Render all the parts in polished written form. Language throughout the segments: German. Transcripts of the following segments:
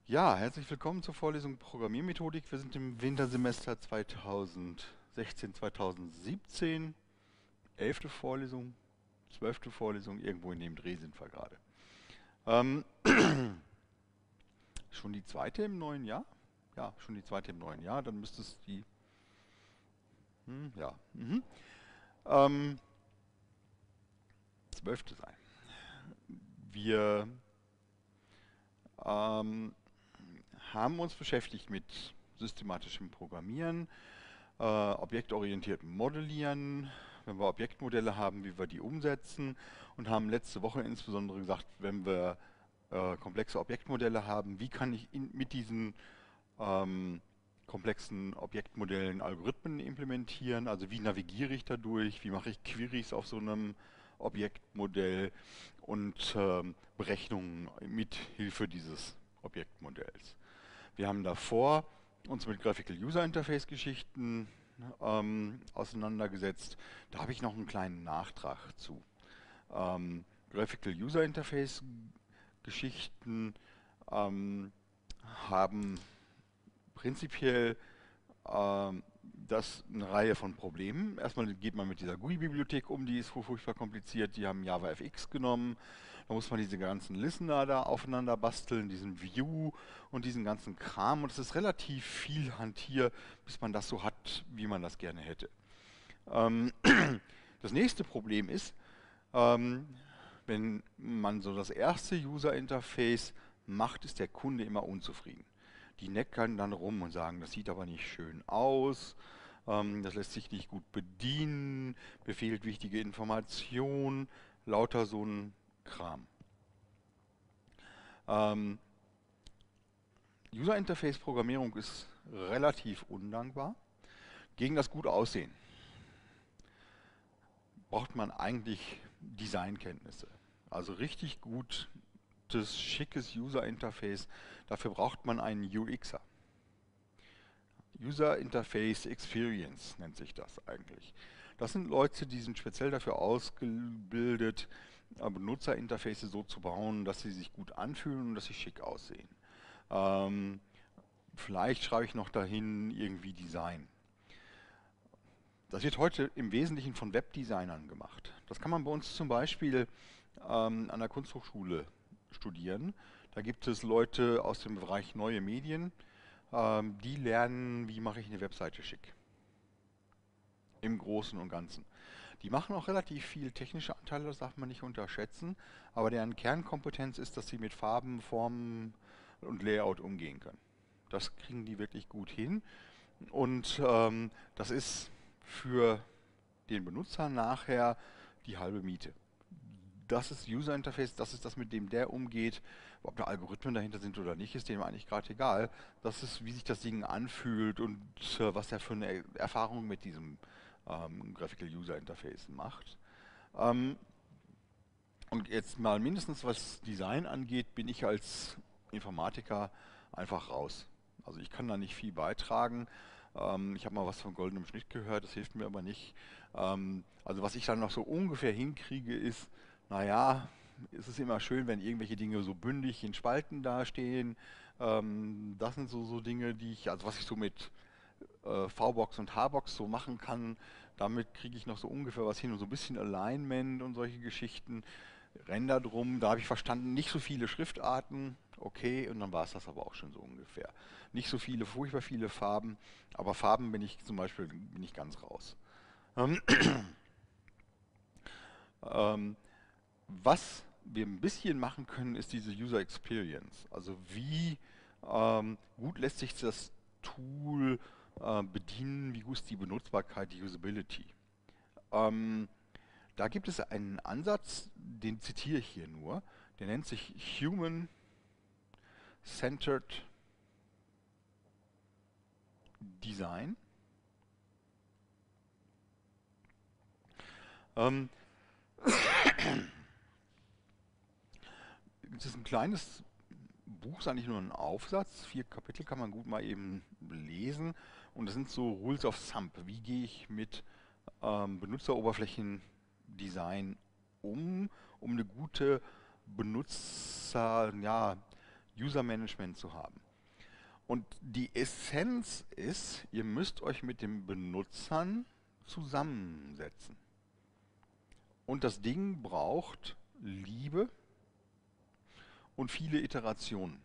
Ja, herzlich willkommen zur Vorlesung Programmiermethodik. Wir sind im Wintersemester 2016, 2017. 11. Vorlesung, 12. Vorlesung, irgendwo in dem Dreh sind wir gerade. Ähm, schon die zweite im neuen Jahr? Ja, schon die zweite im neuen Jahr, dann müsste es die, ja, 12. sein. Wir ähm, haben uns beschäftigt mit systematischem Programmieren, objektorientiertem Modellieren, wenn wir Objektmodelle haben, wie wir die umsetzen und haben letzte Woche insbesondere gesagt, wenn wir komplexe Objektmodelle haben, wie kann ich mit diesen ähm, komplexen Objektmodellen Algorithmen implementieren, also wie navigiere ich da durch, wie mache ich Queries auf so einem Objektmodell und Berechnungen mit Hilfe dieses Objektmodells. Wir haben davor uns mit Graphical User Interface Geschichten auseinandergesetzt. Da habe ich noch einen kleinen Nachtrag zu. Graphical User Interface Geschichten ähm, haben prinzipiell das eine Reihe von Problemen. Erstmal geht man mit dieser GUI-Bibliothek um, die ist furchtbar kompliziert. Die haben JavaFX genommen. Da muss man diese ganzen Listener da aufeinander basteln, diesen View und diesen ganzen Kram. Und es ist relativ viel Hantier, bis man das so hat, wie man das gerne hätte. Ähm, das nächste Problem ist, ähm, wenn man so das erste User-Interface macht, ist der Kunde immer unzufrieden. Die meckern dann rum und sagen, das sieht aber nicht schön aus, das lässt sich nicht gut bedienen, mir fehlt wichtige Information, lauter so ein Kram. Ähm, User-Interface-Programmierung ist relativ undankbar. Gegen das gute Aussehen braucht man eigentlich Designkenntnisse. Also richtig gutes, schickes User-Interface, dafür braucht man einen UXer. User Interface Experience nennt sich das eigentlich. Das sind Leute, die sind speziell dafür ausgebildet, Benutzerinterface so zu bauen, dass sie sich gut anfühlen und dass sie schick aussehen. Ähm, Vielleicht schreibe ich noch dahin irgendwie Design. Das wird heute im Wesentlichen von Webdesignern gemacht. Das kann man bei uns zum Beispiel an der Kunsthochschule studieren. Da gibt es Leute aus dem Bereich neue Medien, die lernen, wie mache ich eine Webseite schick. Im Großen und Ganzen. Die machen auch relativ viel technische Anteile, das darf man nicht unterschätzen, aber deren Kernkompetenz ist, dass sie mit Farben, Formen und Layout umgehen können. Das kriegen die wirklich gut hin und das ist für den Benutzer nachher die halbe Miete. Das ist User Interface, das ist das, mit dem der umgeht. Ob da Algorithmen dahinter sind oder nicht, ist dem eigentlich gerade egal. Das ist, wie sich das Ding anfühlt und was er für eine Erfahrung mit diesem Graphical User Interface macht. Ähm, und jetzt mal mindestens was Design angeht, bin ich als Informatiker einfach raus. Also ich kann da nicht viel beitragen. Ich habe mal was von goldenem Schnitt gehört, das hilft mir aber nicht. Also was ich dann noch so ungefähr hinkriege, ist, naja, es ist immer schön, wenn irgendwelche Dinge so bündig in Spalten dastehen. Das sind so Dinge, die ich, also was ich so mit VBox und HBox so machen kann. Damit kriege ich noch so ungefähr was hin und so ein bisschen Alignment und solche Geschichten. Render drum, da habe ich verstanden, nicht so viele Schriftarten, okay, und dann war es das aber auch schon so ungefähr. Nicht so viele, furchtbar viele Farben, aber Farben bin ich zum Beispiel bin ich ganz raus. Ähm, ähm, Was wir ein bisschen machen können, ist diese User Experience. Also wie gut lässt sich das Tool bedienen, wie gut ist die Benutzbarkeit, die Usability. Ähm, Da gibt es einen Ansatz, den zitiere ich hier nur, der nennt sich Human Centered Design. Ähm, Es ist ein kleines Buch, ist eigentlich nur ein Aufsatz. 4 Kapitel kann man gut mal eben lesen. Und das sind so Rules of Thumb. Wie gehe ich mit Benutzeroberflächendesign um eine gute Benutzer, ja, User-Management zu haben. Und die Essenz ist, ihr müsst euch mit den Benutzern zusammensetzen. Und das Ding braucht Liebe und viele Iterationen.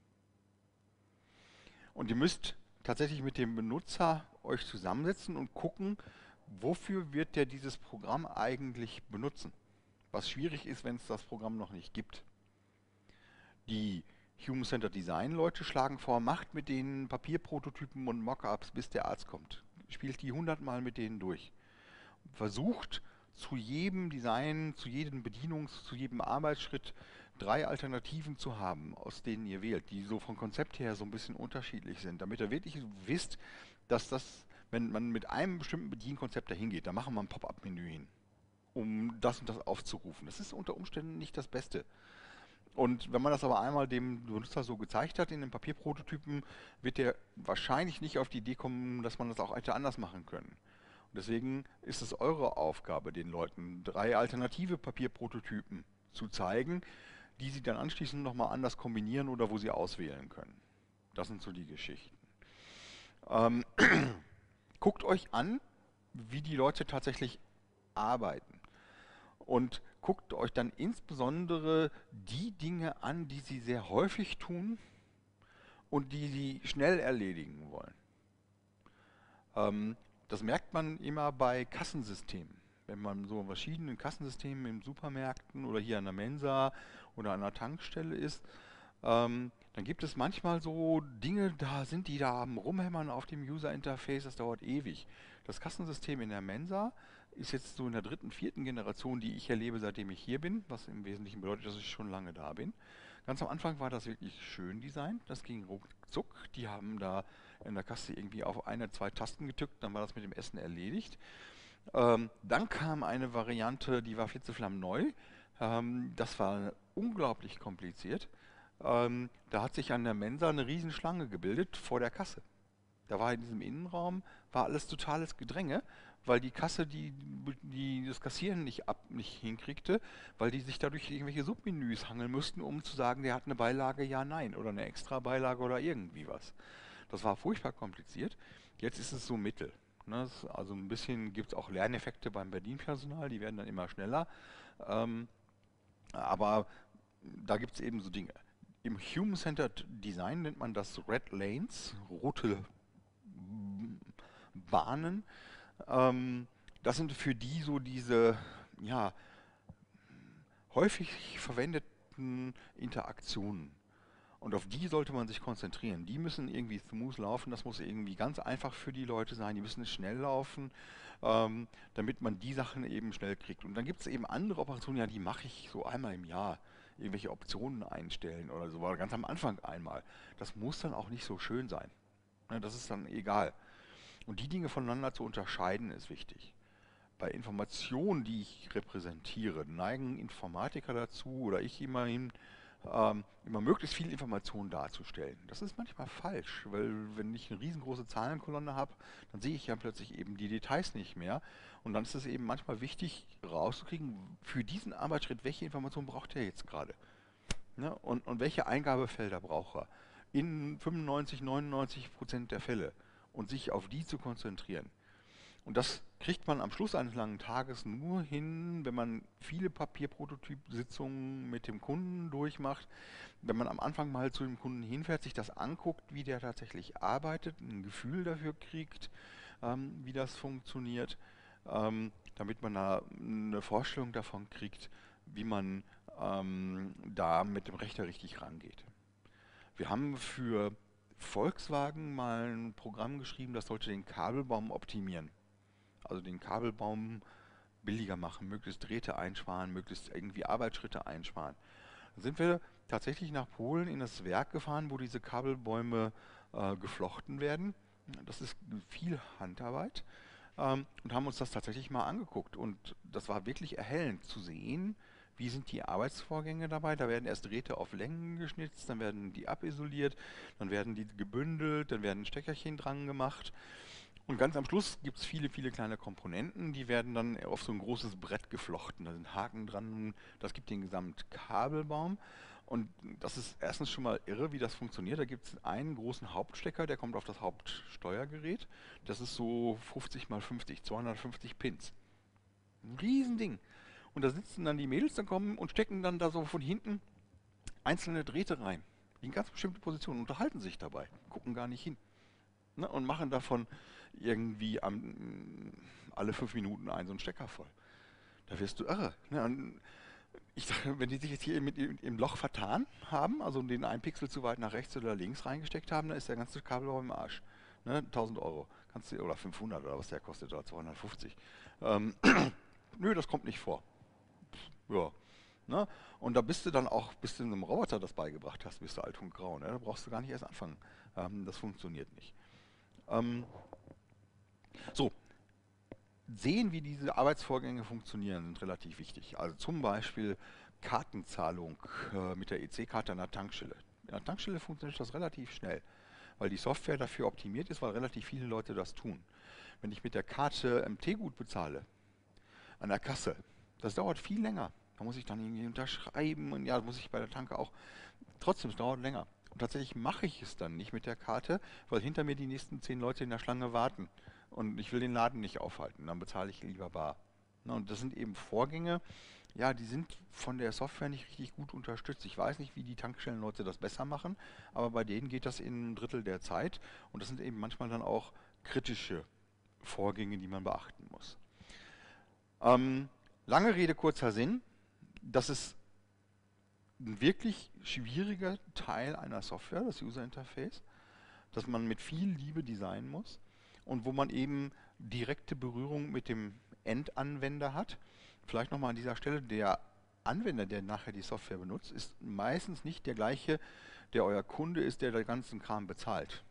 Und ihr müsst tatsächlich mit dem Benutzer euch zusammensetzen und gucken, wofür wird der dieses Programm eigentlich benutzen. Was schwierig ist, wenn es das Programm noch nicht gibt. Die Human-Centered Design Leute schlagen vor, macht mit denen Papierprototypen und Mockups, bis der Arzt kommt. Spielt die 100 Mal mit denen durch. Versucht zu jedem Design, zu jedem zu jedem Arbeitsschritt 3 Alternativen zu haben, aus denen ihr wählt, die so vom Konzept her so ein bisschen unterschiedlich sind, damit ihr wirklich wisst, dass das, wenn man mit einem bestimmten Bedienkonzept dahin geht, da machen wir ein Pop-up-Menü hin, um das und das aufzurufen. Das ist unter Umständen nicht das Beste. Und wenn man das aber einmal dem Benutzer so gezeigt hat in den Papierprototypen, wird der wahrscheinlich nicht auf die Idee kommen, dass man das auch hätte anders machen können. Und deswegen ist es eure Aufgabe, den Leuten 3 alternative Papierprototypen zu zeigen, die sie dann anschließend nochmal anders kombinieren oder wo sie auswählen können. Das sind so die Geschichten. Ähm, Guckt euch an, wie die Leute tatsächlich arbeiten. Und guckt euch dann insbesondere die Dinge an, die sie sehr häufig tun und die sie schnell erledigen wollen. Das merkt man immer bei Kassensystemen. Wenn man so in verschiedenen Kassensystemen in Supermärkten oder hier an der Mensa oder an der Tankstelle ist, dann gibt es manchmal so Dinge, da sind die da am Rumhämmern auf dem User-Interface, das dauert ewig. Das Kassensystem in der Mensa ist jetzt so in der 3., 4. Generation, die ich erlebe, seitdem ich hier bin, was im Wesentlichen bedeutet, dass ich schon lange da bin. Ganz am Anfang war das wirklich schön designt, das ging ruckzuck. Die haben da in der Kasse irgendwie auf 1, 2 Tasten getückt, dann war das mit dem Essen erledigt. Dann kam eine Variante, die war flitzeflamm neu. Das war unglaublich kompliziert. Da hat sich an der Mensa eine Riesenschlange gebildet vor der Kasse. Da war in diesem Innenraum war alles totales Gedränge, weil die Kasse die das Kassieren nicht hinkriegte, weil die sich dadurch irgendwelche Submenüs hangeln müssten, um zu sagen, der hat eine Beilage, ja, nein, oder eine extra Beilage oder irgendwie was. Das war furchtbar kompliziert. Jetzt ist es so mittel. Ne? Also ein bisschen gibt es auch Lerneffekte beim Bedienpersonal, die werden dann immer schneller. Aber da gibt es eben so Dinge. Im Human-Centered Design nennt man das Red Lanes, rote Bahnen. Das sind für die so diese, ja, häufig verwendeten Interaktionen. Und auf die sollte man sich konzentrieren. Die müssen irgendwie smooth laufen, das muss irgendwie ganz einfach für die Leute sein, die müssen schnell laufen, damit man die Sachen eben schnell kriegt. Und dann gibt es eben andere Operationen, ja, die mache ich so einmal im Jahr. Irgendwelche Optionen einstellen oder so, oder ganz am Anfang einmal. Das muss dann auch nicht so schön sein. Ne, das ist dann egal. Und die Dinge voneinander zu unterscheiden, ist wichtig. Bei Informationen, die ich repräsentiere, neigen Informatiker dazu, oder ich immerhin, immer möglichst viel Information darzustellen. Das ist manchmal falsch, weil wenn ich eine riesengroße Zahlenkolonne habe, dann sehe ich ja plötzlich eben die Details nicht mehr. Und dann ist es eben manchmal wichtig, rauszukriegen, für diesen Arbeitsschritt, welche Information braucht er jetzt gerade? Ne? Und welche Eingabefelder braucht er? In 95, 99% der Fälle. Und sich auf die zu konzentrieren. Und das kriegt man am Schluss eines langen Tages nur hin, wenn man viele Papierprototyp-Sitzungen mit dem Kunden durchmacht, wenn man am Anfang mal zu dem Kunden hinfährt, sich das anguckt, wie der tatsächlich arbeitet, ein Gefühl dafür kriegt, wie das funktioniert, damit man da eine Vorstellung davon kriegt, wie man da mit dem Rechner richtig rangeht. Wir haben für Volkswagen mal ein Programm geschrieben, das sollte den Kabelbaum optimieren. Also den Kabelbaum billiger machen, möglichst Drähte einsparen, möglichst irgendwie Arbeitsschritte einsparen. Dann sind wir tatsächlich nach Polen in das Werk gefahren, wo diese Kabelbäume geflochten werden. Das ist viel Handarbeit und haben uns das tatsächlich mal angeguckt. Und das war wirklich erhellend zu sehen, wie sind die Arbeitsvorgänge dabei. Da werden erst Drähte auf Längen geschnitzt, dann werden die abisoliert, dann werden die gebündelt, dann werden Steckerchen dran gemacht. Und ganz am Schluss gibt es viele, viele kleine Komponenten, die werden dann auf so ein großes Brett geflochten. Da sind Haken dran, das gibt den Gesamtkabelbaum. Und das ist erstens schon mal irre, wie das funktioniert. Da gibt es einen großen Hauptstecker, der kommt auf das Hauptsteuergerät. Das ist so 50 mal 50, 250 Pins. Ein Riesending. Und da sitzen dann die Mädels, dann kommen und stecken dann da so von hinten einzelne Drähte rein. In ganz bestimmte Positionen, unterhalten sich dabei, gucken gar nicht hin. Ne? Und machen davon irgendwie alle 5 Minuten einen so einen Stecker voll. Da wirst du irre. Ne? Und ich sage, wenn die sich jetzt hier im Loch vertan haben, also den einen Pixel zu weit nach rechts oder links reingesteckt haben, dann ist der ganze Kabelbau im Arsch. Ne? 1000 € kannst du, oder 500 oder was der kostet, oder 250. Ähm, nö, das kommt nicht vor. Ja. Ne? Und da bist du dann auch, bis du einem Roboter das beigebracht hast, bist du alt und grau. Ne? Da brauchst du gar nicht erst anfangen. Das funktioniert nicht. Ähm, so, sehen, wie diese Arbeitsvorgänge funktionieren, sind relativ wichtig. Also zum Beispiel Kartenzahlung mit der EC-Karte an der Tankstelle. In der Tankstelle funktioniert das relativ schnell, weil die Software dafür optimiert ist, weil relativ viele Leute das tun. Wenn ich mit der Karte MT-Gut bezahle, an der Kasse, das dauert viel länger. Da muss ich dann irgendwie unterschreiben und ja, das muss ich bei der Tanke auch. Trotzdem, es dauert länger. Und tatsächlich mache ich es dann nicht mit der Karte, weil hinter mir die nächsten 10 Leute in der Schlange warten. Und ich will den Laden nicht aufhalten. Dann bezahle ich lieber bar. Na, und das sind eben Vorgänge, ja, die sind von der Software nicht richtig gut unterstützt. Ich weiß nicht, wie die Tankstellenleute das besser machen, aber bei denen geht das in 1/3 der Zeit. Und das sind eben manchmal dann auch kritische Vorgänge, die man beachten muss. Ähm, lange Rede, kurzer Sinn. Das ist ein wirklich schwieriger Teil einer Software, das User Interface, das man mit viel Liebe designen muss und wo man eben direkte Berührung mit dem Endanwender hat. Vielleicht nochmal an dieser Stelle, der Anwender, der nachher die Software benutzt, ist meistens nicht der gleiche, der euer Kunde ist, der den ganzen Kram bezahlt.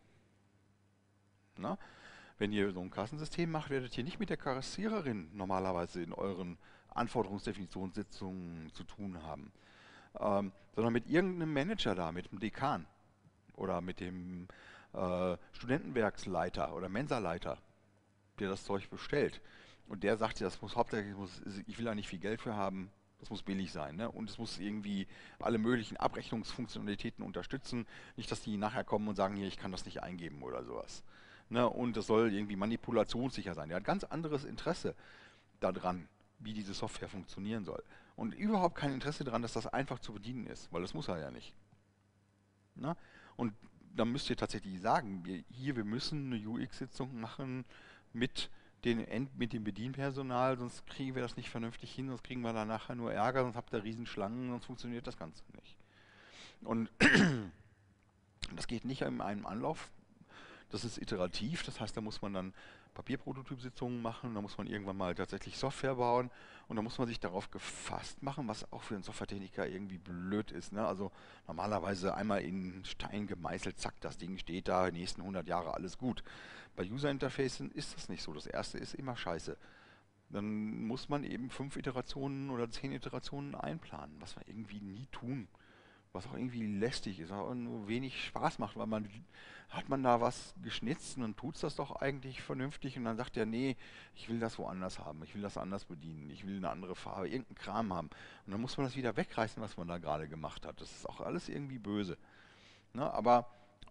Na? Wenn ihr so ein Kassensystem macht, werdet ihr nicht mit der Kassiererin normalerweise in euren Anforderungsdefinitionssitzungen zu tun haben, sondern mit irgendeinem Manager da, mit dem Dekan oder mit dem Studentenwerksleiter oder Mensaleiter, der das Zeug bestellt. Und der sagt ja, das muss hauptsächlich, ich will da nicht viel Geld für haben, das muss billig sein. Ne? Und es muss irgendwie alle möglichen Abrechnungsfunktionalitäten unterstützen. Nicht, dass die nachher kommen und sagen, hier, ich kann das nicht eingeben oder sowas. Ne? Und das soll irgendwie manipulationssicher sein. Der hat ganz anderes Interesse daran, wie diese Software funktionieren soll. Und überhaupt kein Interesse daran, dass das einfach zu bedienen ist, weil das muss er ja nicht. Ne? Und dann müsst ihr tatsächlich sagen, wir müssen eine UX-Sitzung machen mit mit dem Bedienpersonal, sonst kriegen wir das nicht vernünftig hin, sonst kriegen wir da nachher nur Ärger, sonst habt ihr Riesenschlangen, sonst funktioniert das Ganze nicht. Und das geht nicht in einem Anlauf. Das ist iterativ, das heißt, da muss man dann Papierprototypsitzungen machen, da muss man irgendwann mal tatsächlich Software bauen und da muss man sich darauf gefasst machen, was auch für einen Softwaretechniker irgendwie blöd ist. Ne? Also normalerweise einmal in Stein gemeißelt, zack, das Ding steht da, die nächsten 100 Jahre alles gut. Bei User-Interfacen ist das nicht so. Das erste ist immer scheiße. Dann muss man eben 5 Iterationen oder 10 Iterationen einplanen, was wir irgendwie nie tun, was auch irgendwie lästig ist, auch nur wenig Spaß macht, weil man hat man da was geschnitzt und dann tut es das doch eigentlich vernünftig und dann sagt er, nee, ich will das woanders haben, ich will das anders bedienen, ich will eine andere Farbe, irgendeinen Kram haben. Und dann muss man das wieder wegreißen, was man da gerade gemacht hat. Das ist auch alles irgendwie böse. Ne? Aber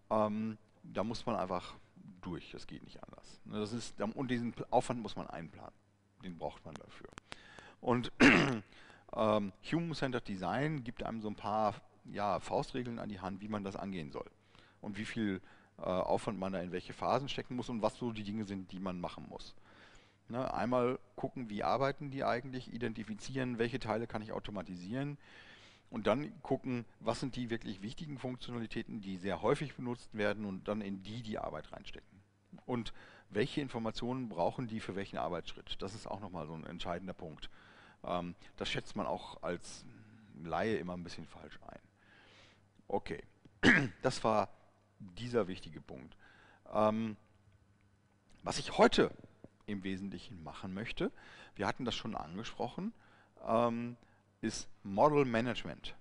da muss man einfach durch, das geht nicht anders. Ne? Und diesen Aufwand muss man einplanen. Den braucht man dafür. Und Human-Centered Design gibt einem so ein paar Faustregeln an die Hand, wie man das angehen soll. Und wie viel Aufwand man da in welche Phasen stecken muss und was so die Dinge sind, die man machen muss. Ne? Einmal gucken, wie arbeiten die eigentlich, identifizieren, welche Teile kann ich automatisieren und dann gucken, was sind die wirklich wichtigen Funktionalitäten, die sehr häufig benutzt werden und dann in die Arbeit reinstecken. Und welche Informationen brauchen die für welchen Arbeitsschritt? Das ist auch nochmal so ein entscheidender Punkt. Das schätzt man auch als Laie immer ein bisschen falsch ein. Okay, das war dieser wichtige Punkt. Was ich heute im Wesentlichen machen möchte, wir hatten das schon angesprochen, ist Model Management.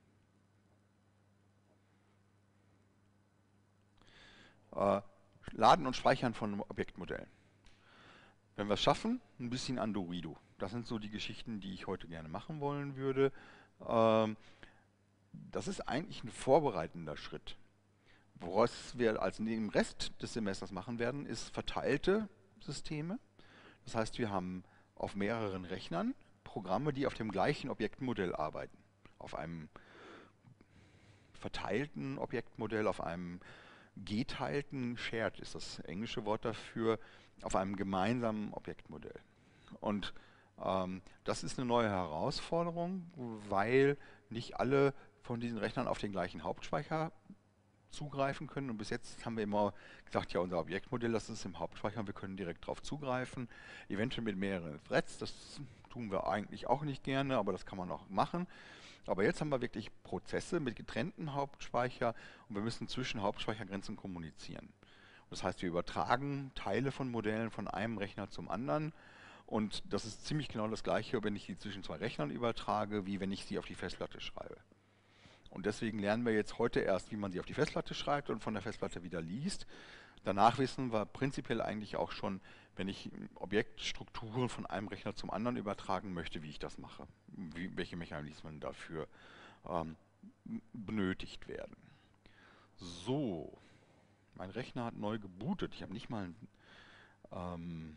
Laden und Speichern von Objektmodellen. Wenn wir es schaffen, ein bisschen Andorido. Das sind so die Geschichten, die ich heute gerne machen wollen würde. Das ist eigentlich ein vorbereitender Schritt. Was wir als im Rest des Semesters machen werden, ist verteilte Systeme. Das heißt, wir haben auf mehreren Rechnern Programme, die auf dem gleichen Objektmodell arbeiten. Auf einem verteilten Objektmodell, auf einem geteilten, shared ist das englische Wort dafür, auf einem gemeinsamen Objektmodell. Und das ist eine neue Herausforderung, weil nicht alle von diesen Rechnern auf den gleichen Hauptspeicher zugreifen können. Und bis jetzt haben wir immer gesagt, ja, unser Objektmodell, das ist im Hauptspeicher, wir können direkt darauf zugreifen. Eventuell mit mehreren Threads, das tun wir eigentlich auch nicht gerne, aber das kann man auch machen. Aber jetzt haben wir wirklich Prozesse mit getrennten Hauptspeicher und wir müssen zwischen Hauptspeichergrenzen kommunizieren. Das heißt, wir übertragen Teile von Modellen von einem Rechner zum anderen und das ist ziemlich genau das gleiche, wenn ich die zwischen zwei Rechnern übertrage, wie wenn ich sie auf die Festplatte schreibe. Und deswegen lernen wir jetzt heute erst, wie man sie auf die Festplatte schreibt und von der Festplatte wieder liest. Danach wissen wir prinzipiell eigentlich auch schon, wenn ich Objektstrukturen von einem Rechner zum anderen übertragen möchte, wie ich das mache, welche Mechanismen dafür benötigt werden. So, mein Rechner hat neu gebootet. Ich habe nicht mal einen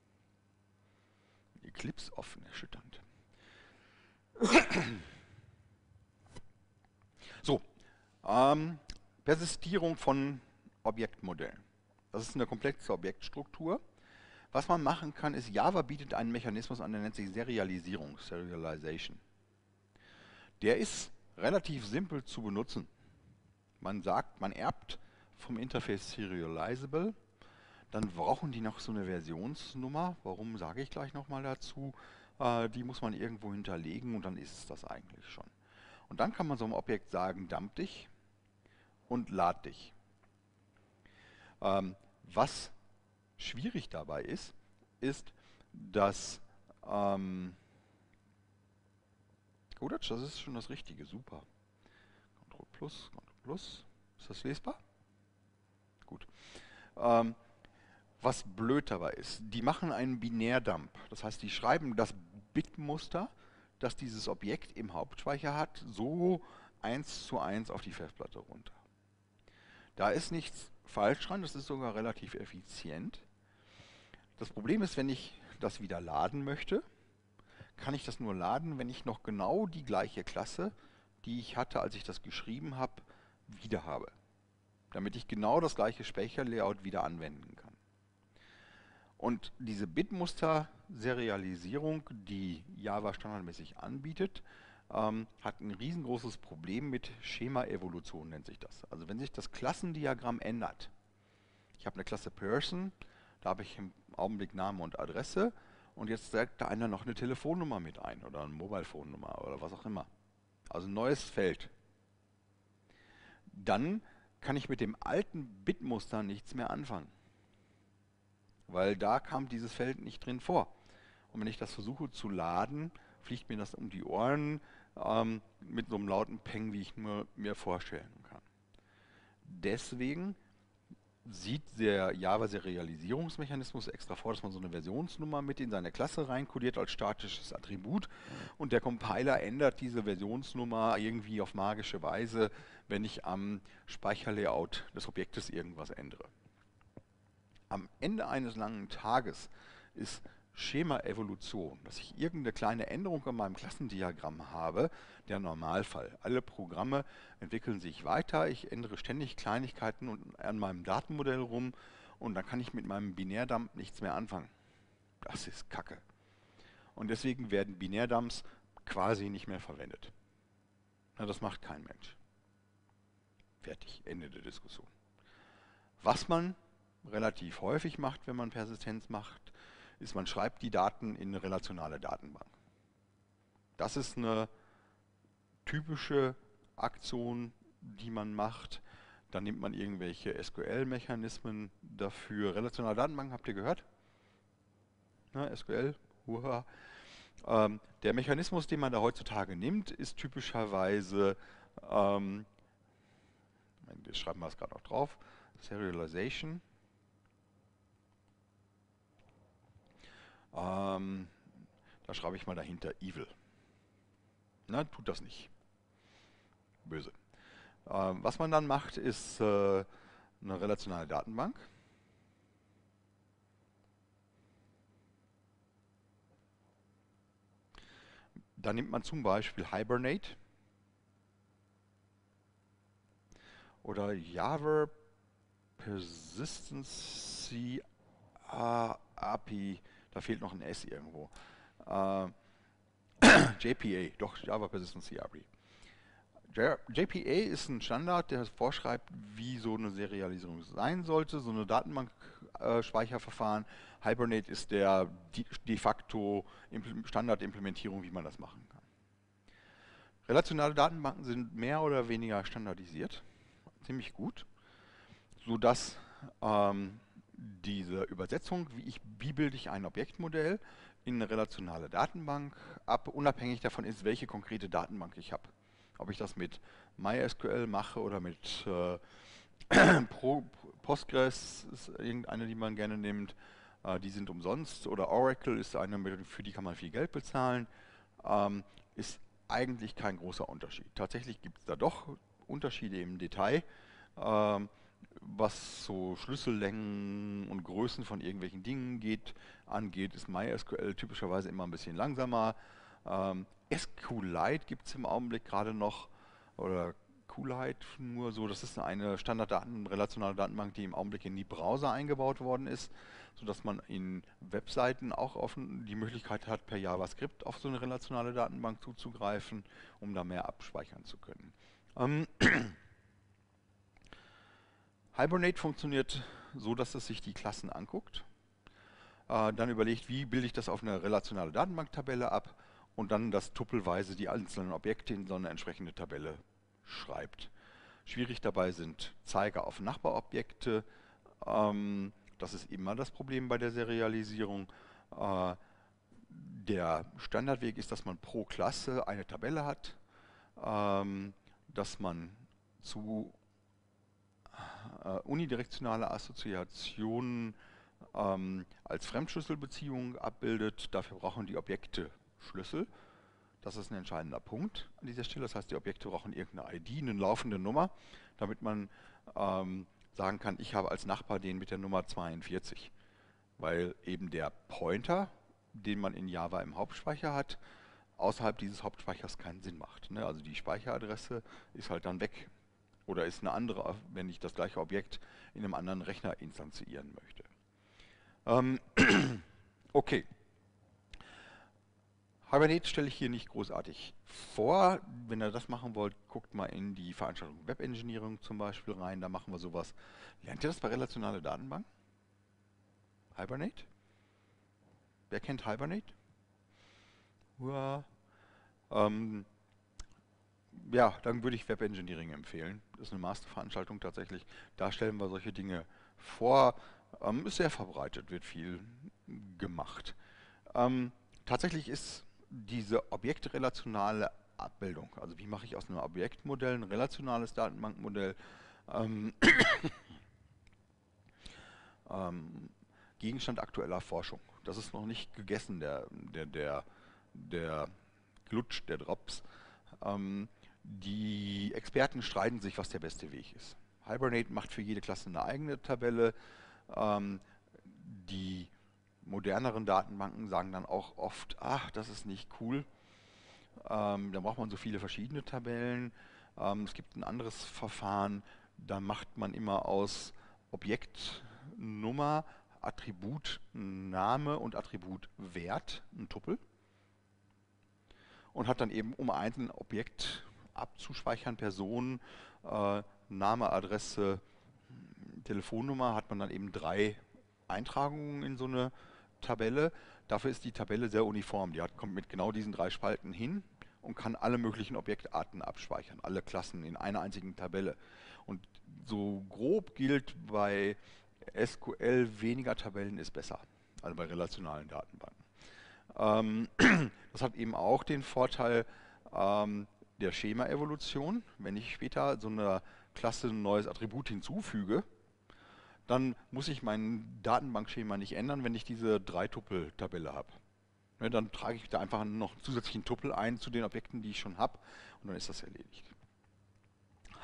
Eclipse offen, erschütternd. So, Persistierung von Objektmodellen. Das ist eine komplexe Objektstruktur. Was man machen kann, ist, Java bietet einen Mechanismus an, der nennt sich Serialisierung, Serialization. Der ist relativ simpel zu benutzen. Man sagt, man erbt vom Interface Serializable, dann brauchen die noch so eine Versionsnummer. Warum, sage ich gleich nochmal dazu. Die muss man irgendwo hinterlegen und dann ist es das eigentlich schon. Und dann kann man so einem Objekt sagen, dump dich und lad dich. Was schwierig dabei ist, dass Codatsch, das ist schon das Richtige, super. Ctrl+, Ctrl+, ist das lesbar? Gut. Was blöd dabei ist, die machen einen Binärdump. Das heißt, die schreiben das Bitmuster, das dieses Objekt im Hauptspeicher hat, so 1:1 auf die Festplatte runter. Da ist nichts falsch dran, das ist sogar relativ effizient. Das Problem ist, wenn ich das wieder laden möchte, kann ich das nur laden, wenn ich noch genau die gleiche Klasse, die ich hatte, als ich das geschrieben habe, wieder habe. Damit ich genau das gleiche Speicherlayout wieder anwenden kann. Und diese Bitmuster-Serialisierung, die Java standardmäßig anbietet, hat ein riesengroßes Problem mit Schema-Evolution, nennt sich das. Also wenn sich das Klassendiagramm ändert, ich habe eine Klasse Person, da habe ich im Augenblick Name und Adresse und jetzt sagt da einer noch eine Telefonnummer mit ein oder eine Mobile-Phone-Nummer oder was auch immer. Also ein neues Feld. Dann kann ich mit dem alten Bitmuster nichts mehr anfangen. Weil da kam dieses Feld nicht drin vor. Und wenn ich das versuche zu laden, fliegt mir das um die Ohren mit so einem lauten Peng, wie ich nur mir vorstellen kann. Deswegen sieht der Java-Serialisierungsmechanismus extra vor, dass man so eine Versionsnummer mit in seine Klasse reinkodiert als statisches Attribut und der Compiler ändert diese Versionsnummer irgendwie auf magische Weise, wenn ich am Speicherlayout des Objektes irgendwas ändere. Am Ende eines langen Tages ist Schema-Evolution, dass ich irgendeine kleine Änderung an meinem Klassendiagramm habe, der Normalfall. Alle Programme entwickeln sich weiter, ich ändere ständig Kleinigkeiten an meinem Datenmodell rum und dann kann ich mit meinem Binärdump nichts mehr anfangen. Das ist Kacke. Und deswegen werden Binärdumps quasi nicht mehr verwendet. Na, das macht kein Mensch. Fertig, Ende der Diskussion. Was man relativ häufig macht, wenn man Persistenz macht, ist, man schreibt die Daten in eine relationale Datenbank. Das ist eine typische Aktion, die man macht. Dann nimmt man irgendwelche SQL-Mechanismen dafür. Relationale Datenbanken, habt ihr gehört? Na, SQL, hurra. Der Mechanismus, den man da heutzutage nimmt, ist typischerweise, das schreiben wir es gerade noch drauf, Serialization. Da schreibe ich mal dahinter Evil. Na, tut das nicht. böse. Was man dann macht, ist eine relationale Datenbank. Da nimmt man zum Beispiel Hibernate oder Java Persistency API, da fehlt noch ein S irgendwo. Äh, JPA, doch Java Persistency API. JPA ist ein Standard, der vorschreibt, wie so eine Serialisierung sein sollte, so eine Datenbank-Speicherverfahren. Hibernate ist der de facto Standardimplementierung, wie man das machen kann. Relationale Datenbanken sind mehr oder weniger standardisiert, ziemlich gut, sodass diese Übersetzung, wie bilde ich ein Objektmodell in eine relationale Datenbank ab, unabhängig davon ist, welche konkrete Datenbank ich habe. Ob ich das mit MySQL mache oder mit Postgres, ist irgendeine, die man gerne nimmt, die sind umsonst, oder Oracle ist eine, für die kann man viel Geld bezahlen, ist eigentlich kein großer Unterschied. Tatsächlich gibt es da doch Unterschiede im Detail, was so Schlüssellängen und Größen von irgendwelchen Dingen angeht, ist MySQL typischerweise immer ein bisschen langsamer. SQLite gibt es im Augenblick gerade noch, oder QLite nur so, das ist eine relationale Datenbank, die im Augenblick in die Browser eingebaut worden ist, sodass man in Webseiten auch die Möglichkeit hat, per JavaScript auf so eine relationale Datenbank zuzugreifen, um da mehr abspeichern zu können. Hibernate funktioniert so, dass es sich die Klassen anguckt, dann überlegt, wie bilde ich das auf eine relationale Datenbanktabelle ab und dann das tupelweise die einzelnen Objekte in so eine entsprechende Tabelle schreibt. Schwierig dabei sind Zeiger auf Nachbarobjekte. Das ist immer das Problem bei der Serialisierung. Der Standardweg ist, dass man pro Klasse eine Tabelle hat, dass man zu unidirektionale Assoziationen als Fremdschlüsselbeziehungen abbildet. Dafür brauchen die Objekte Schlüssel. Das ist ein entscheidender Punkt an dieser Stelle. Das heißt, die Objekte brauchen irgendeine ID, eine laufende Nummer, damit man sagen kann, ich habe als Nachbar den mit der Nummer 42. Weil eben der Pointer, den man in Java im Hauptspeicher hat, außerhalb dieses Hauptspeichers keinen Sinn macht. Ne? Also die Speicheradresse ist halt dann weg. Oder ist eine andere, wenn ich das gleiche Objekt in einem anderen Rechner instanzieren möchte. Okay. Hibernate stelle ich hier nicht großartig vor. Wenn ihr das machen wollt, guckt mal in die Veranstaltung Web Engineering zum Beispiel rein. Da machen wir sowas. Lernt ihr das bei relationale Datenbank? Hibernate? Wer kennt Hibernate? Ja, ja, dann würde ich Web Engineering empfehlen. Das ist eine Masterveranstaltung tatsächlich. Da stellen wir solche Dinge vor. Ist sehr verbreitet, wird viel gemacht. Tatsächlich ist diese objektrelationale Abbildung, also wie mache ich aus einem Objektmodell ein relationales Datenbankmodell, Gegenstand aktueller Forschung. Das ist noch nicht gegessen, der Glutsch, der Drops. Die Experten streiten sich, was der beste Weg ist. Hibernate macht für jede Klasse eine eigene Tabelle. Die moderneren Datenbanken sagen dann auch oft, ach, das ist nicht cool. Da braucht man so viele verschiedene Tabellen. Es gibt ein anderes Verfahren, da macht man immer aus Objektnummer, Attributname und Attributwert ein Tupel und hat dann eben, um ein Objekt abzuspeichern, Person, Name, Adresse, Telefonnummer, hat man dann eben 3 Eintragungen in so eine Tabelle. Dafür ist die Tabelle sehr uniform. Kommt mit genau diesen 3 Spalten hin und kann alle möglichen Objektarten abspeichern, alle Klassen in einer einzigen Tabelle. Und so grob gilt bei SQL, weniger Tabellen ist besser, also bei relationalen Datenbanken. Das hat eben auch den Vorteil der Schema-Evolution. Wenn ich später so einer Klasse ein neues Attribut hinzufüge, dann muss ich mein Datenbankschema nicht ändern, wenn ich diese 3-Tupel-Tabelle habe. Ne, dann trage ich da einfach noch einen zusätzlichen Tupel ein zu den Objekten, die ich schon habe, und dann ist das erledigt.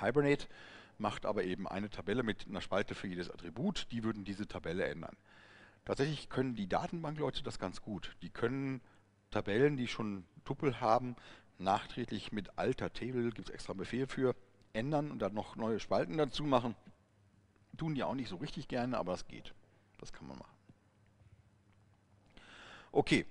Hibernate macht aber eben eine Tabelle mit einer Spalte für jedes Attribut, die würden diese Tabelle ändern. Tatsächlich können die Datenbankleute das ganz gut. Die können Tabellen, die schon Tupel haben, nachträglich mit Alter Table, gibt es extra einen Befehl für, ändern und dann noch neue Spalten dazu machen. Tun die auch nicht so richtig gerne, aber es geht. Das kann man machen. Okay.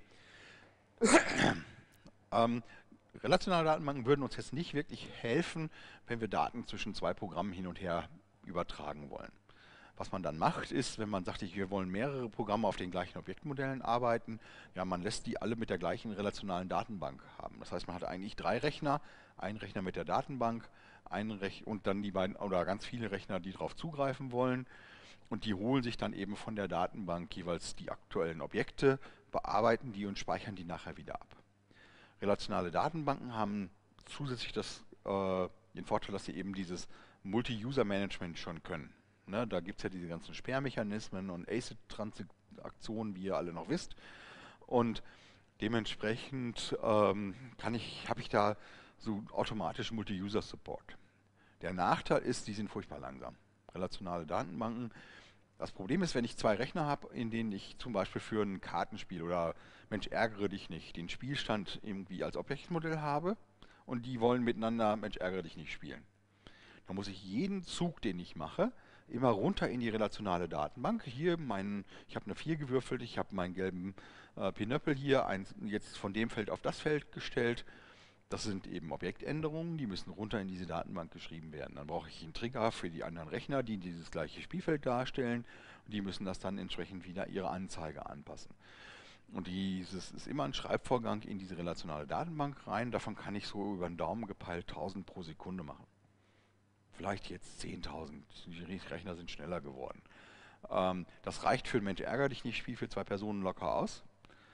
ähm, Relationale Datenbanken würden uns jetzt nicht wirklich helfen, wenn wir Daten zwischen zwei Programmen hin und her übertragen wollen. Was man dann macht, ist, wenn man sagt, wir wollen mehrere Programme auf den gleichen Objektmodellen arbeiten, ja, man lässt die alle mit der gleichen relationalen Datenbank haben. Das heißt, man hat eigentlich drei Rechner, einen Rechner mit der Datenbank, und dann die beiden oder ganz viele Rechner, die darauf zugreifen wollen. Und die holen sich dann eben von der Datenbank jeweils die aktuellen Objekte, bearbeiten die und speichern die nachher wieder ab. Relationale Datenbanken haben zusätzlich den Vorteil, dass sie eben dieses Multi-User-Management schon können. Ne, da gibt es ja diese ganzen Sperrmechanismen und ACID-Transaktionen, wie ihr alle noch wisst. Und dementsprechend habe ich da so automatischen Multi-User-Support. Der Nachteil ist, die sind furchtbar langsam. Relationale Datenbanken. Das Problem ist, wenn ich zwei Rechner habe, in denen ich zum Beispiel für ein Kartenspiel oder Mensch, ärgere dich nicht, den Spielstand irgendwie als Objektmodell habe und die wollen miteinander Mensch, ärgere dich nicht spielen. Dann muss ich jeden Zug, den ich mache, immer runter in die relationale Datenbank. Hier, ich habe eine 4 gewürfelt, ich habe meinen gelben Pinöppel hier jetzt von dem Feld auf das Feld gestellt. Das sind eben Objektänderungen, die müssen runter in diese Datenbank geschrieben werden. Dann brauche ich einen Trigger für die anderen Rechner, die dieses gleiche Spielfeld darstellen. Und die müssen das dann entsprechend wieder ihre Anzeige anpassen. Und dieses ist immer ein Schreibvorgang in diese relationale Datenbank rein. Davon kann ich so über den Daumen gepeilt 1000 pro Sekunde machen. Vielleicht jetzt 10.000. Die Rechner sind schneller geworden. Das reicht für ein Mensch ärger dich nicht Spiel für zwei Personen locker aus.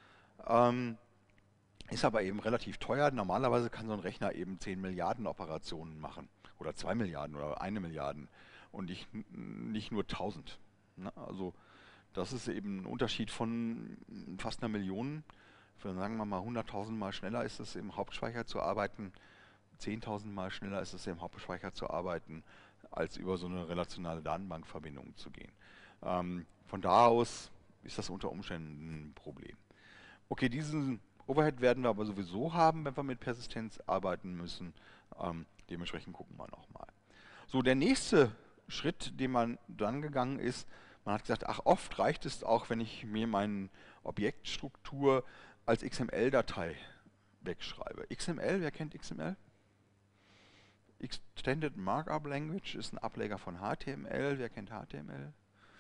Ist aber eben relativ teuer. Normalerweise kann so ein Rechner eben 10 Milliarden Operationen machen. Oder 2 Milliarden oder 1 Milliarden. Und nicht nur 1000. Ne? Also das ist eben ein Unterschied von fast einer Million. Sagen wir mal 100.000 Mal schneller ist es im Hauptspeicher zu arbeiten. 10.000 Mal schneller ist es im Hauptspeicher zu arbeiten, als über so eine relationale Datenbankverbindung zu gehen. Von da aus ist das unter Umständen ein Problem. Okay, diesen Overhead werden wir aber sowieso haben, wenn wir mit Persistenz arbeiten müssen. Dementsprechend gucken wir nochmal. So, der nächste Schritt, den man dann gegangen ist, man hat gesagt, ach, oft reicht es auch, wenn ich mir meine Objektstruktur als XML-Datei wegschreibe. XML, wer kennt XML? Extended Markup Language ist ein Ableger von HTML. Wer kennt HTML?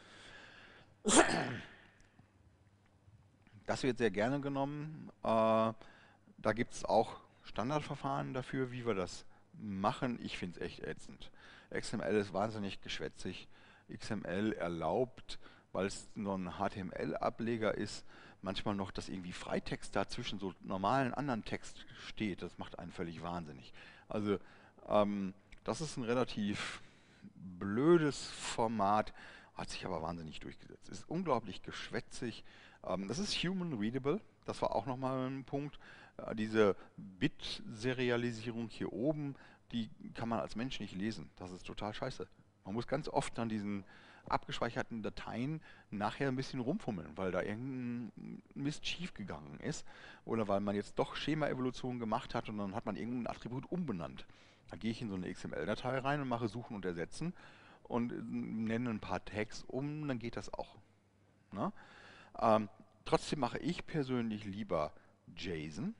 Das wird sehr gerne genommen. Da gibt es auch Standardverfahren dafür, wie wir das machen. Ich finde es echt ätzend. XML ist wahnsinnig geschwätzig. XML erlaubt, weil es nur ein HTML-Ableger ist, manchmal noch, dass irgendwie Freitext dazwischen so normalen anderen Text steht. Das macht einen völlig wahnsinnig. Also das ist ein relativ blödes Format, hat sich aber wahnsinnig durchgesetzt. Ist unglaublich geschwätzig. Das ist human readable, das war auch nochmal ein Punkt. Diese Bit-Serialisierung hier oben, die kann man als Mensch nicht lesen. Das ist total scheiße. Man muss ganz oft an diesen abgespeicherten Dateien nachher ein bisschen rumfummeln, weil da irgendein Mist schief gegangen ist oder weil man jetzt doch Schema-Evolution gemacht hat und dann hat man irgendein Attribut umbenannt. Da gehe ich in so eine XML-Datei rein und mache Suchen und Ersetzen und nenne ein paar Tags um, dann geht das auch. Ne? Trotzdem mache ich persönlich lieber JSON.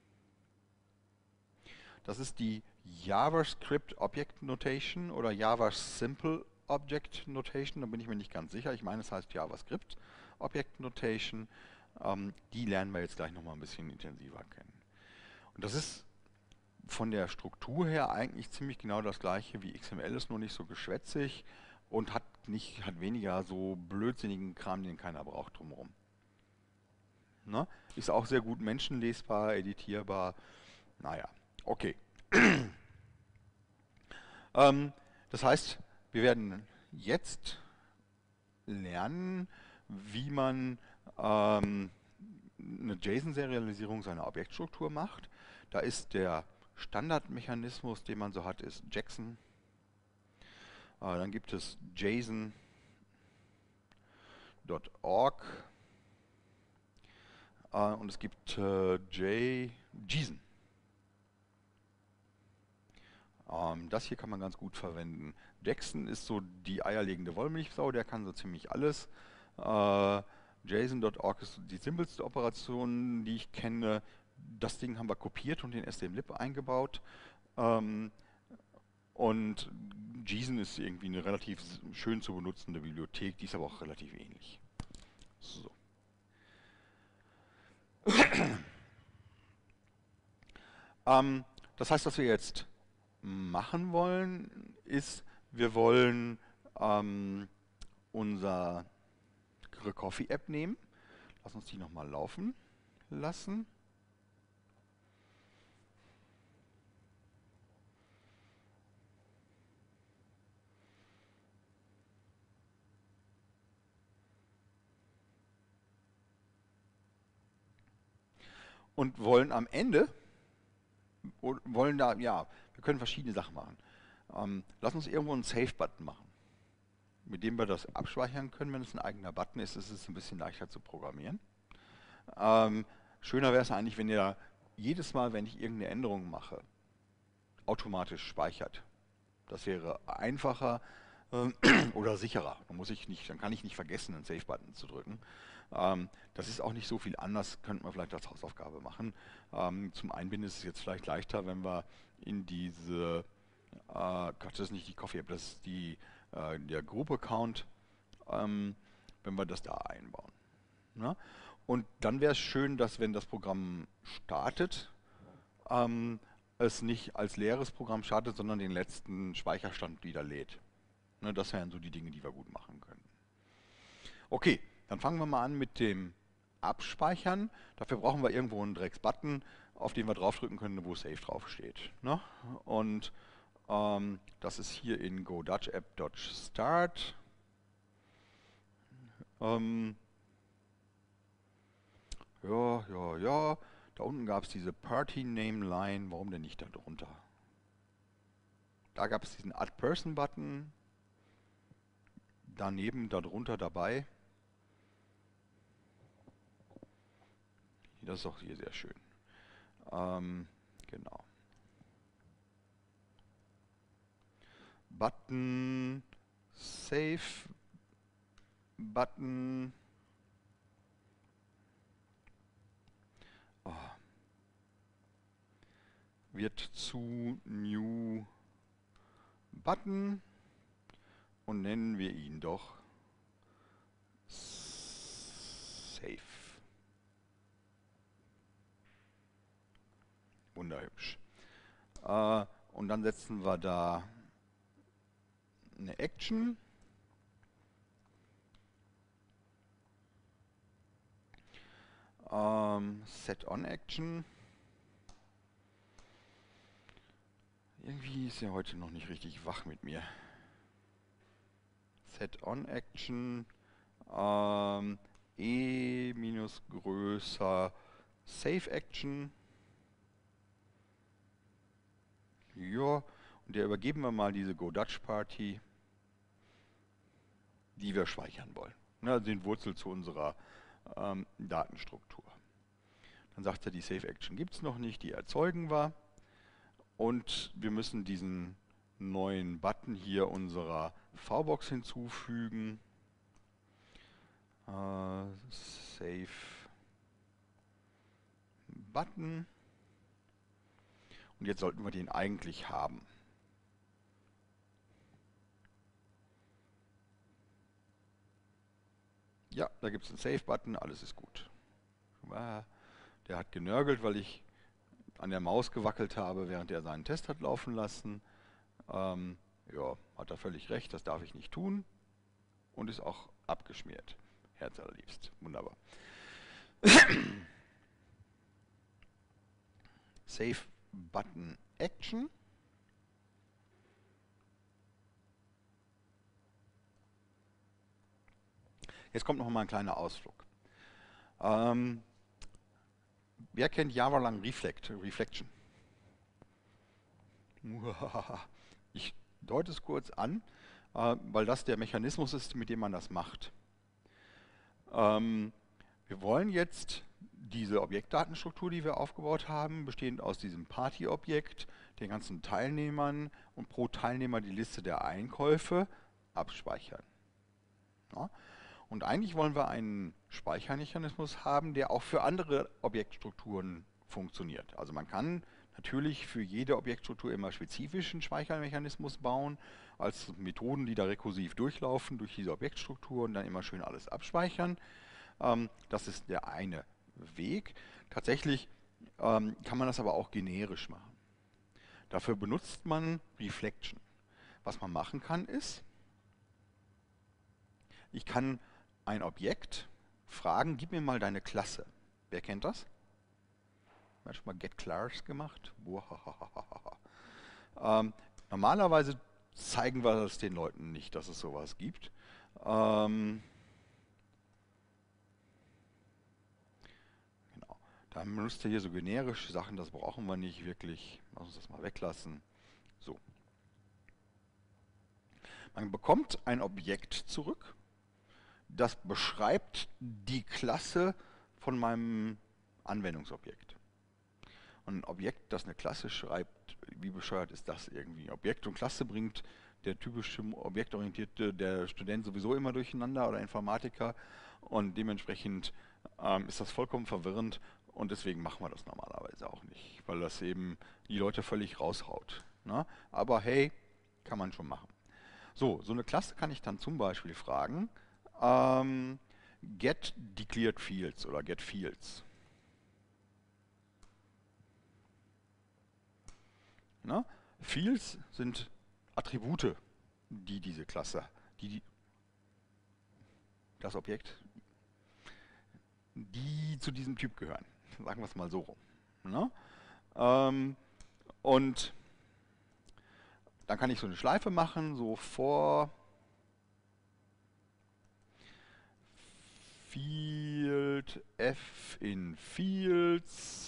Das ist die JavaScript Object Notation oder Java Simple Object Notation, da bin ich mir nicht ganz sicher. Ich meine, es heißt JavaScript Object Notation. Die lernen wir jetzt gleich nochmal ein bisschen intensiver kennen. Und das ist von der Struktur her eigentlich ziemlich genau das gleiche wie XML, ist nur nicht so geschwätzig und hat weniger so blödsinnigen Kram, den keiner braucht drumherum. Ne? Ist auch sehr gut menschenlesbar, editierbar. Naja, okay. Das heißt, wir werden jetzt lernen, wie man eine JSON-Serialisierung seiner Objektstruktur macht. Da ist der Standardmechanismus, den man so hat, ist Jackson. Dann gibt es JSON.org. Und es gibt JSON. Das hier kann man ganz gut verwenden. Jackson ist so die eierlegende Wollmilchsau, der kann so ziemlich alles. JSON.org ist die simpelste Operation, die ich kenne. Das Ding haben wir kopiert und in STMlib eingebaut. Und JSON ist irgendwie eine relativ schön zu benutzende Bibliothek, die ist aber auch relativ ähnlich. So. Das heißt, was wir jetzt machen wollen, ist, wir wollen unsere Coffee-App nehmen. Lass uns die nochmal laufen lassen. Und wollen am Ende, wollen da, ja, wir können verschiedene Sachen machen. Lass uns irgendwo einen Save-Button machen, mit dem wir das abspeichern können. Wenn es ein eigener Button ist, ist es ein bisschen leichter zu programmieren. Schöner wäre es eigentlich, wenn ihr jedes Mal, wenn ich irgendeine Änderung mache, automatisch speichert. Das wäre einfacher oder sicherer. Dann kann ich nicht vergessen, einen Save-Button zu drücken. Das ist auch nicht so viel anders, könnte man vielleicht als Hausaufgabe machen. Zum Einbinden ist es jetzt vielleicht leichter, wenn wir in diese, Gott, das ist nicht die Coffee-App, das ist der Group-Account, wenn wir das da einbauen. Ne? Und dann wäre es schön, dass wenn das Programm startet, es nicht als leeres Programm startet, sondern den letzten Speicherstand wieder lädt. Ne, das wären so die Dinge, die wir gut machen können. Okay, dann fangen wir mal an mit dem Abspeichern. Dafür brauchen wir irgendwo einen Drecks-Button, auf den wir draufdrücken können, wo Save draufsteht. Ne? Und das ist hier in Go Dutch App Dutch Start. Ja. Da unten gab es diese Party Name Line. Warum denn nicht da drunter? Da gab es diesen Add Person Button. Daneben, darunter dabei. Das ist auch hier sehr schön. Genau. Button, Save, Button. Wird zu New Button und nennen wir ihn doch Save. Wunderhübsch. Und dann setzen wir da eine Action. Set on Action. Irgendwie ist er heute noch nicht richtig wach mit mir. Set on Action. E minus größer Save Action. Ja, und der übergeben wir mal diese Go Dutch Party, die wir speichern wollen. Also den Wurzel zu unserer Datenstruktur. Dann sagt er, die Save Action gibt es noch nicht, die erzeugen wir. Und wir müssen diesen neuen Button hier unserer VBox hinzufügen. Save Button. Und jetzt sollten wir den eigentlich haben. Ja, da gibt es einen Save-Button, alles ist gut. Der hat genörgelt, weil ich an der Maus gewackelt habe, während er seinen Test hat laufen lassen. Ja, hat er völlig recht, das darf ich nicht tun. Und ist auch abgeschmiert. Herzallerliebst. Wunderbar. Save Button Action. Jetzt kommt noch mal ein kleiner Ausflug. Wer kennt Java-lang Reflection? Ich deute es kurz an. weil das der Mechanismus ist, mit dem man das macht. Ähm, Wir wollen jetzt diese Objektdatenstruktur, die wir aufgebaut haben, bestehend aus diesem Party-Objekt, den ganzen Teilnehmern und pro Teilnehmer die Liste der Einkäufe abspeichern. Ja? Und eigentlich wollen wir einen Speichermechanismus haben, der auch für andere Objektstrukturen funktioniert. Also man kann natürlich für jede Objektstruktur immer spezifischen Speichermechanismus bauen, als Methoden, die da rekursiv durchlaufen durch diese Objektstruktur und dann immer schön alles abspeichern. Das ist der eine Weg. Tatsächlich kann man das aber auch generisch machen. Dafür benutzt man Reflection. Was man machen kann ist, ich kann ein Objekt fragen, gib mir mal deine Klasse. Wer kennt das? Hat schon mal getClass gemacht? Normalerweise zeigen wir das den Leuten nicht, dass es sowas gibt. Genau. Dann benutzt ihr hier so generische Sachen, das brauchen wir nicht wirklich. Lass uns das mal weglassen. So. Man bekommt ein Objekt zurück, das beschreibt die Klasse von meinem Anwendungsobjekt. Und ein Objekt, das eine Klasse schreibt, wie bescheuert ist das irgendwie? Objekt und Klasse bringt der typische objektorientierte, der Student sowieso immer durcheinander oder Informatiker und dementsprechend ist das vollkommen verwirrend und deswegen machen wir das normalerweise auch nicht, weil das eben die Leute völlig raushaut. Ne? Aber hey, kann man schon machen. So eine Klasse kann ich dann zum Beispiel fragen, get declared fields oder get fields. Ne? Fields sind Attribute, die diese Klasse, das Objekt, die zu diesem Typ gehören. Sagen wir es mal so rum. Ne? Und dann kann ich so eine Schleife machen, so for Field f in Fields.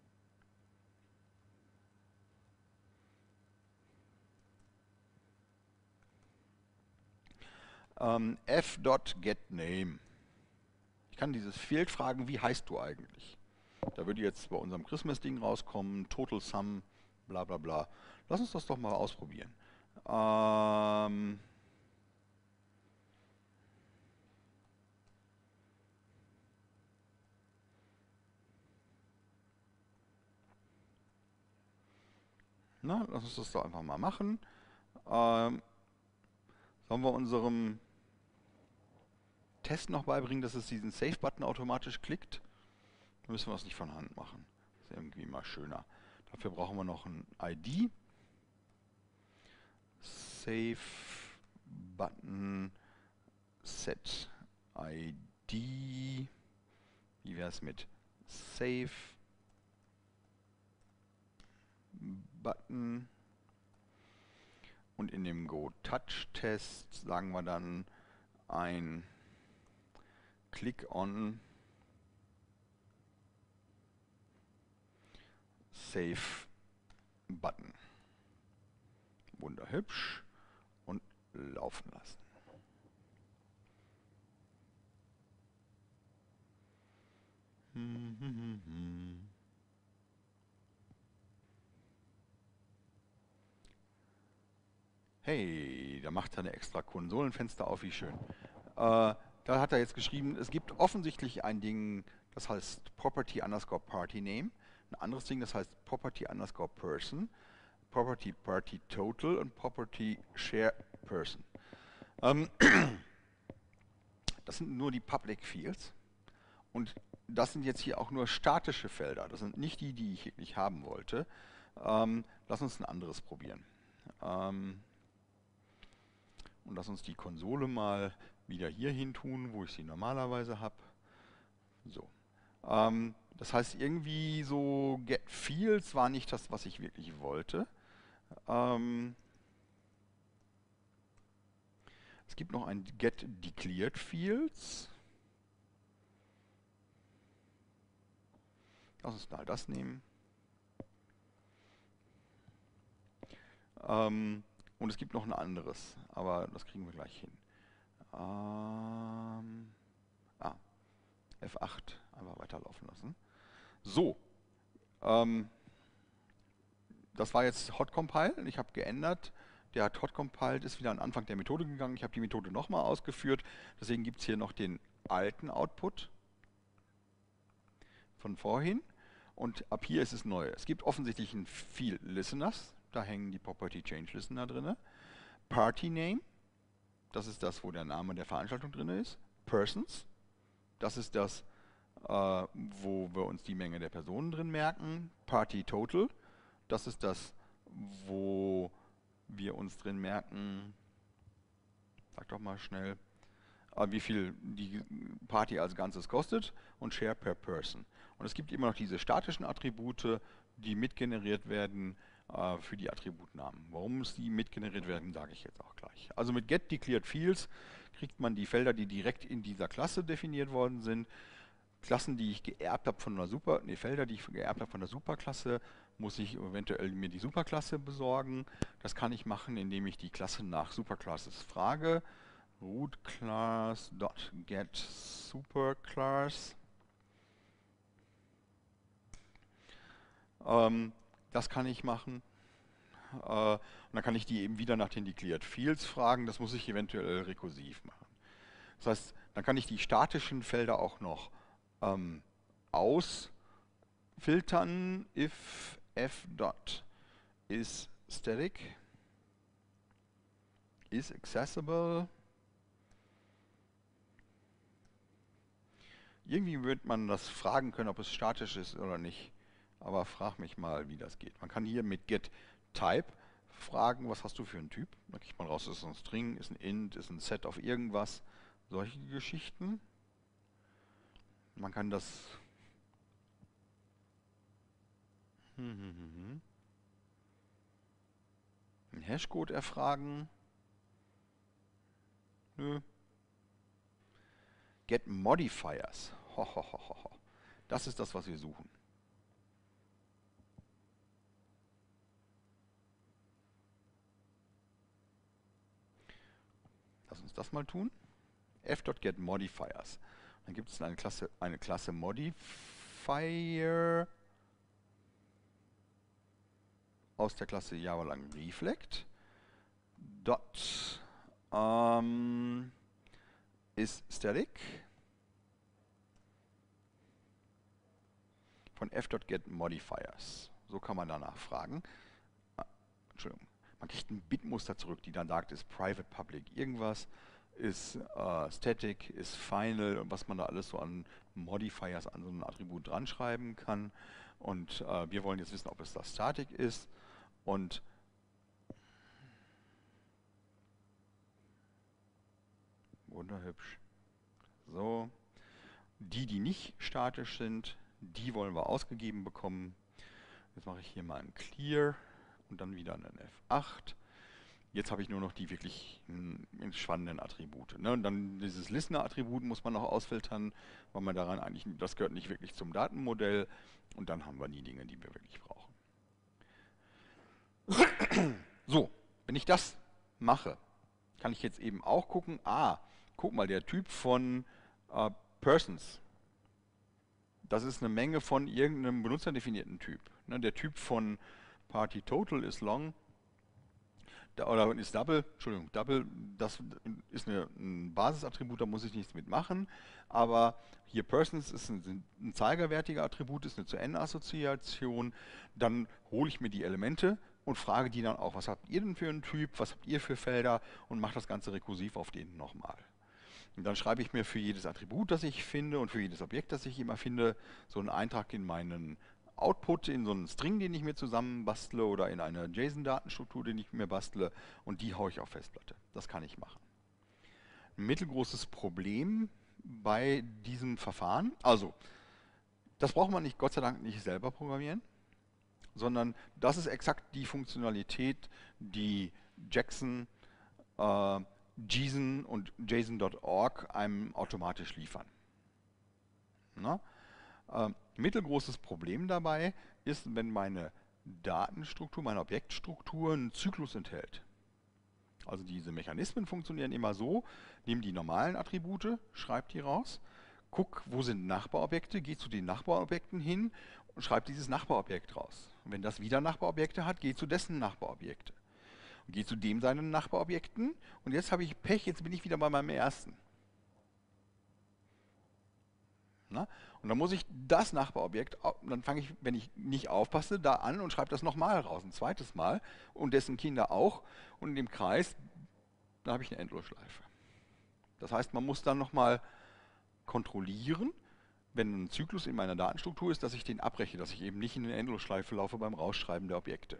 f.getName. Ich kann dieses Field fragen, wie heißt du eigentlich? Da würde jetzt bei unserem Christmas-Ding rauskommen, Total Sum, bla bla bla. Lass uns das doch mal ausprobieren. Na, lass uns das doch einfach mal machen. Sollen wir unserem Test noch beibringen, dass es diesen Save-Button automatisch klickt? Dann müssen wir es nicht von Hand machen. Das ist irgendwie mal schöner. Dafür brauchen wir noch ein ID. Save-Button set ID. Wie wäre es mit Save-Button? Und in dem Go-Touch-Test sagen wir dann ein Click-on Save-Button. Wunderhübsch. Und laufen lassen. Hey, da macht er eine extra Konsolenfenster auf, wie schön. Da hat er jetzt geschrieben, es gibt offensichtlich ein Ding, das heißt Property underscore Party Name, ein anderes Ding, das heißt Property underscore Person, Property Party Total und Property Share Person. Das sind nur die Public Fields und das sind jetzt hier auch nur statische Felder. Das sind nicht die, die ich wirklich haben wollte. Lass uns ein anderes probieren. Und lass uns die Konsole mal wieder hier hin tun, wo ich sie normalerweise habe. So. Das heißt, irgendwie so get fields war nicht das, was ich wirklich wollte. Es gibt noch ein get declared fields. Lass uns mal das nehmen. Und es gibt noch ein anderes, aber das kriegen wir gleich hin. Ah, F8 einfach weiterlaufen lassen. So, ähm, das war jetzt Hot Compile. Ich habe geändert. Der hat Hot Compiled, ist wieder an den Anfang der Methode gegangen. Ich habe die Methode nochmal ausgeführt. Deswegen gibt es hier noch den alten Output von vorhin. Und ab hier ist es neu. Es gibt offensichtlich ein Field Listeners. Da hängen die Property Change Listener drin. Party Name. Das ist das, wo der Name der Veranstaltung drin ist. Persons. Das ist das, wo wir uns die Menge der Personen drin merken. Party Total. Das ist das, wo wir uns drin merken, sag doch mal schnell, wie viel die Party als Ganzes kostet und Share per Person. Und es gibt immer noch diese statischen Attribute, die mitgeneriert werden für die Attributnamen. Warum es die mitgeneriert werden, sage ich jetzt auch gleich. Also mit Get Declared Fields kriegt man die Felder, die direkt in dieser Klasse definiert worden sind. Klassen, die ich geerbt habe von einer Felder, die ich geerbt habe von der Superklasse, muss ich eventuell mir die Superklasse besorgen. Das kann ich machen, indem ich die Klasse nach Superclasses frage. Root class.get superclass. Das kann ich machen. Und dann kann ich die eben wieder nach den Declared Fields fragen. Das muss ich eventuell rekursiv machen. Das heißt, dann kann ich die statischen Felder auch noch ausfiltern. If f dot is static is accessible. Irgendwie wird man das fragen können, ob es statisch ist oder nicht. Aber frag mich mal, wie das geht. Man kann hier mit getType fragen, was hast du für einen Typ? Da kriegt man raus, ist es ein String, ist ein Int, ist ein Set auf irgendwas. Solche Geschichten. Man kann das einen Hashcode erfragen. Nö. Get Modifiers. Das ist das, was wir suchen. Lass uns das mal tun. f.get Modifiers. Dann gibt es eine Klasse Modifier aus der Klasse java-lang Reflect. Dot ist static von f.get Modifiers. So kann man danach fragen. Entschuldigung. Man kriegt ein Bitmuster zurück, die dann sagt, ist private, public, irgendwas, ist static, ist final und was man da alles so an Modifiers an so ein Attribut dran schreiben kann. Und wir wollen jetzt wissen, ob es das static ist. Und wunderhübsch. So. Die nicht statisch sind, die wollen wir ausgegeben bekommen. Jetzt mache ich hier mal ein Clear und dann wieder einen F8. Jetzt habe ich nur noch die wirklich spannenden Attribute. Ne? Und dann dieses Listener-Attribut muss man noch ausfiltern, weil man daran eigentlich, das gehört nicht wirklich zum Datenmodell. Und dann haben wir die Dinge, die wir wirklich brauchen. So, wenn ich das mache, kann ich jetzt eben auch gucken, guck mal, der Typ von Persons, das ist eine Menge von irgendeinem benutzerdefinierten Typ. Ne? Der Typ von Party Total ist long, oder ist double, Entschuldigung, double, das ist ein Basisattribut, da muss ich nichts mitmachen, aber hier Persons ist ein zeigerwertiger Attribut, ist eine Zu-N-Assoziation, dann hole ich mir die Elemente und frage die dann auch, was habt ihr denn für einen Typ, was habt ihr für Felder und mache das Ganze rekursiv auf denen nochmal. Und dann schreibe ich mir für jedes Attribut, das ich finde und für jedes Objekt, das ich immer finde, so einen Eintrag in meinen Output, in so einen String, den ich mir zusammen bastle oder in eine JSON-Datenstruktur, den ich mir bastle und die haue ich auf Festplatte. Das kann ich machen. Ein mittelgroßes Problem bei diesem Verfahren, also das braucht man nicht, Gott sei Dank nicht selber programmieren, sondern das ist exakt die Funktionalität, die Jackson, JSON und JSON.org einem automatisch liefern. Na? Mittelgroßes Problem dabei ist, wenn meine Datenstruktur, meine Objektstruktur einen Zyklus enthält. Also diese Mechanismen funktionieren immer so: Nimm die normalen Attribute, schreib die raus, guck, wo sind Nachbarobjekte, geh zu den Nachbarobjekten hin und schreib dieses Nachbarobjekt raus. Und wenn das wieder Nachbarobjekte hat, geh zu dessen Nachbarobjekte. Und geh zu dem seinen Nachbarobjekten und jetzt habe ich Pech, jetzt bin ich wieder bei meinem ersten. Na? Und dann muss ich das Nachbarobjekt, dann fange ich, wenn ich nicht aufpasse, da an und schreibe das nochmal raus, ein zweites Mal und dessen Kinder auch. Und in dem Kreis, da habe ich eine Endlosschleife. Das heißt, man muss dann nochmal kontrollieren, wenn ein Zyklus in meiner Datenstruktur ist, dass ich den abbreche, dass ich eben nicht in eine Endlosschleife laufe beim Rausschreiben der Objekte.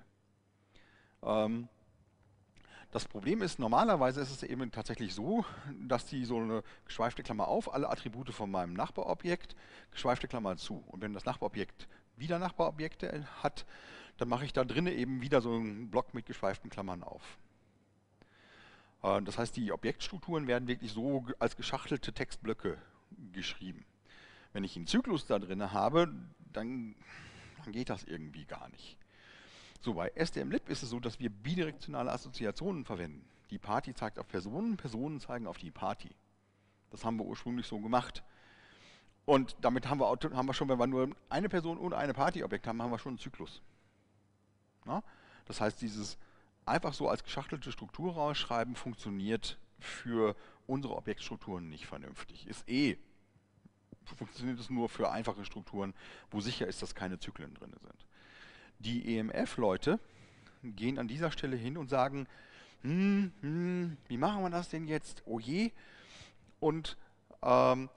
Das Problem ist, normalerweise ist es eben tatsächlich so, dass die so eine geschweifte Klammer auf, alle Attribute von meinem Nachbarobjekt, geschweifte Klammer zu. Und wenn das Nachbarobjekt wieder Nachbarobjekte hat, dann mache ich da drinnen eben wieder so einen Block mit geschweiften Klammern auf. Das heißt, die Objektstrukturen werden wirklich so als geschachtelte Textblöcke geschrieben. Wenn ich einen Zyklus da drin habe, dann geht das irgendwie gar nicht. So, bei STM-Lib ist es so, dass wir bidirektionale Assoziationen verwenden. Die Party zeigt auf Personen, Personen zeigen auf die Party. Das haben wir ursprünglich so gemacht. Und damit haben wir schon, wenn wir nur eine Person und eine Party-Objekt haben, haben wir schon einen Zyklus. Na? Das heißt, dieses einfach so als geschachtelte Struktur rausschreiben funktioniert für unsere Objektstrukturen nicht vernünftig. Funktioniert es nur für einfache Strukturen, wo sicher ist, dass keine Zyklen drin sind. Die EMF-Leute gehen an dieser Stelle hin und sagen, wie machen wir das denn jetzt? Oh je. Und sagen,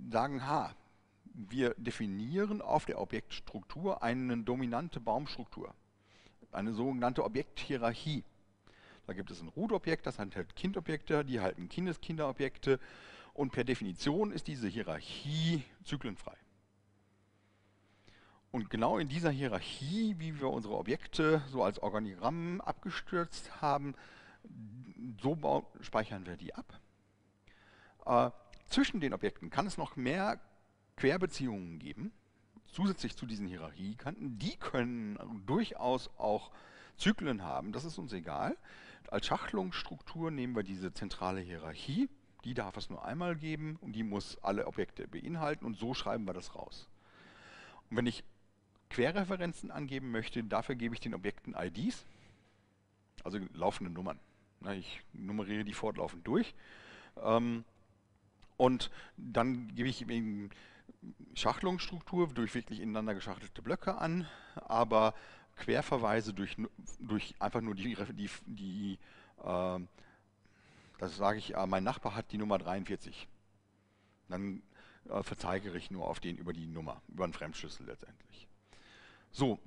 wir definieren auf der Objektstruktur eine dominante Baumstruktur, eine sogenannte Objekthierarchie. Da gibt es ein Root-Objekt, das enthält Kindobjekte, die halten Kinderobjekte und per Definition ist diese Hierarchie zyklenfrei. Und genau in dieser Hierarchie, wie wir unsere Objekte so als Organigramm abgestürzt haben, so speichern wir die ab. Zwischen den Objekten kann es noch mehr Querbeziehungen geben, zusätzlich zu diesen Hierarchiekanten. Die können durchaus auch Zyklen haben, das ist uns egal. Als Schachtelungsstruktur nehmen wir diese zentrale Hierarchie, die darf es nur einmal geben und die muss alle Objekte beinhalten und so schreiben wir das raus. Und wenn ich Querreferenzen angeben möchte, dafür gebe ich den Objekten IDs, also laufende Nummern. Ich nummeriere die fortlaufend durch. Und dann gebe ich eben Schachtelungsstruktur durch wirklich ineinander geschachtelte Blöcke an, aber Querverweise durch einfach nur das sage ich, mein Nachbar hat die Nummer 43. Dann verzeigere ich nur auf den über die Nummer, über einen Fremdschlüssel letztendlich. So,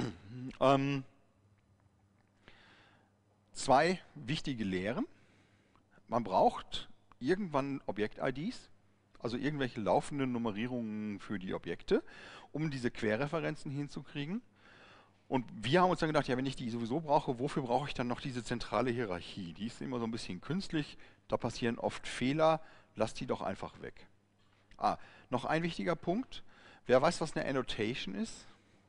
zwei wichtige Lehren. Man braucht irgendwann Objekt-IDs, also irgendwelche laufenden Nummerierungen für die Objekte, um diese Querreferenzen hinzukriegen. Und wir haben uns dann gedacht, ja, wenn ich die sowieso brauche, wofür brauche ich dann noch diese zentrale Hierarchie? Die ist immer so ein bisschen künstlich, da passieren oft Fehler, lass die doch einfach weg. Noch ein wichtiger Punkt. Wer weiß, was eine Annotation ist?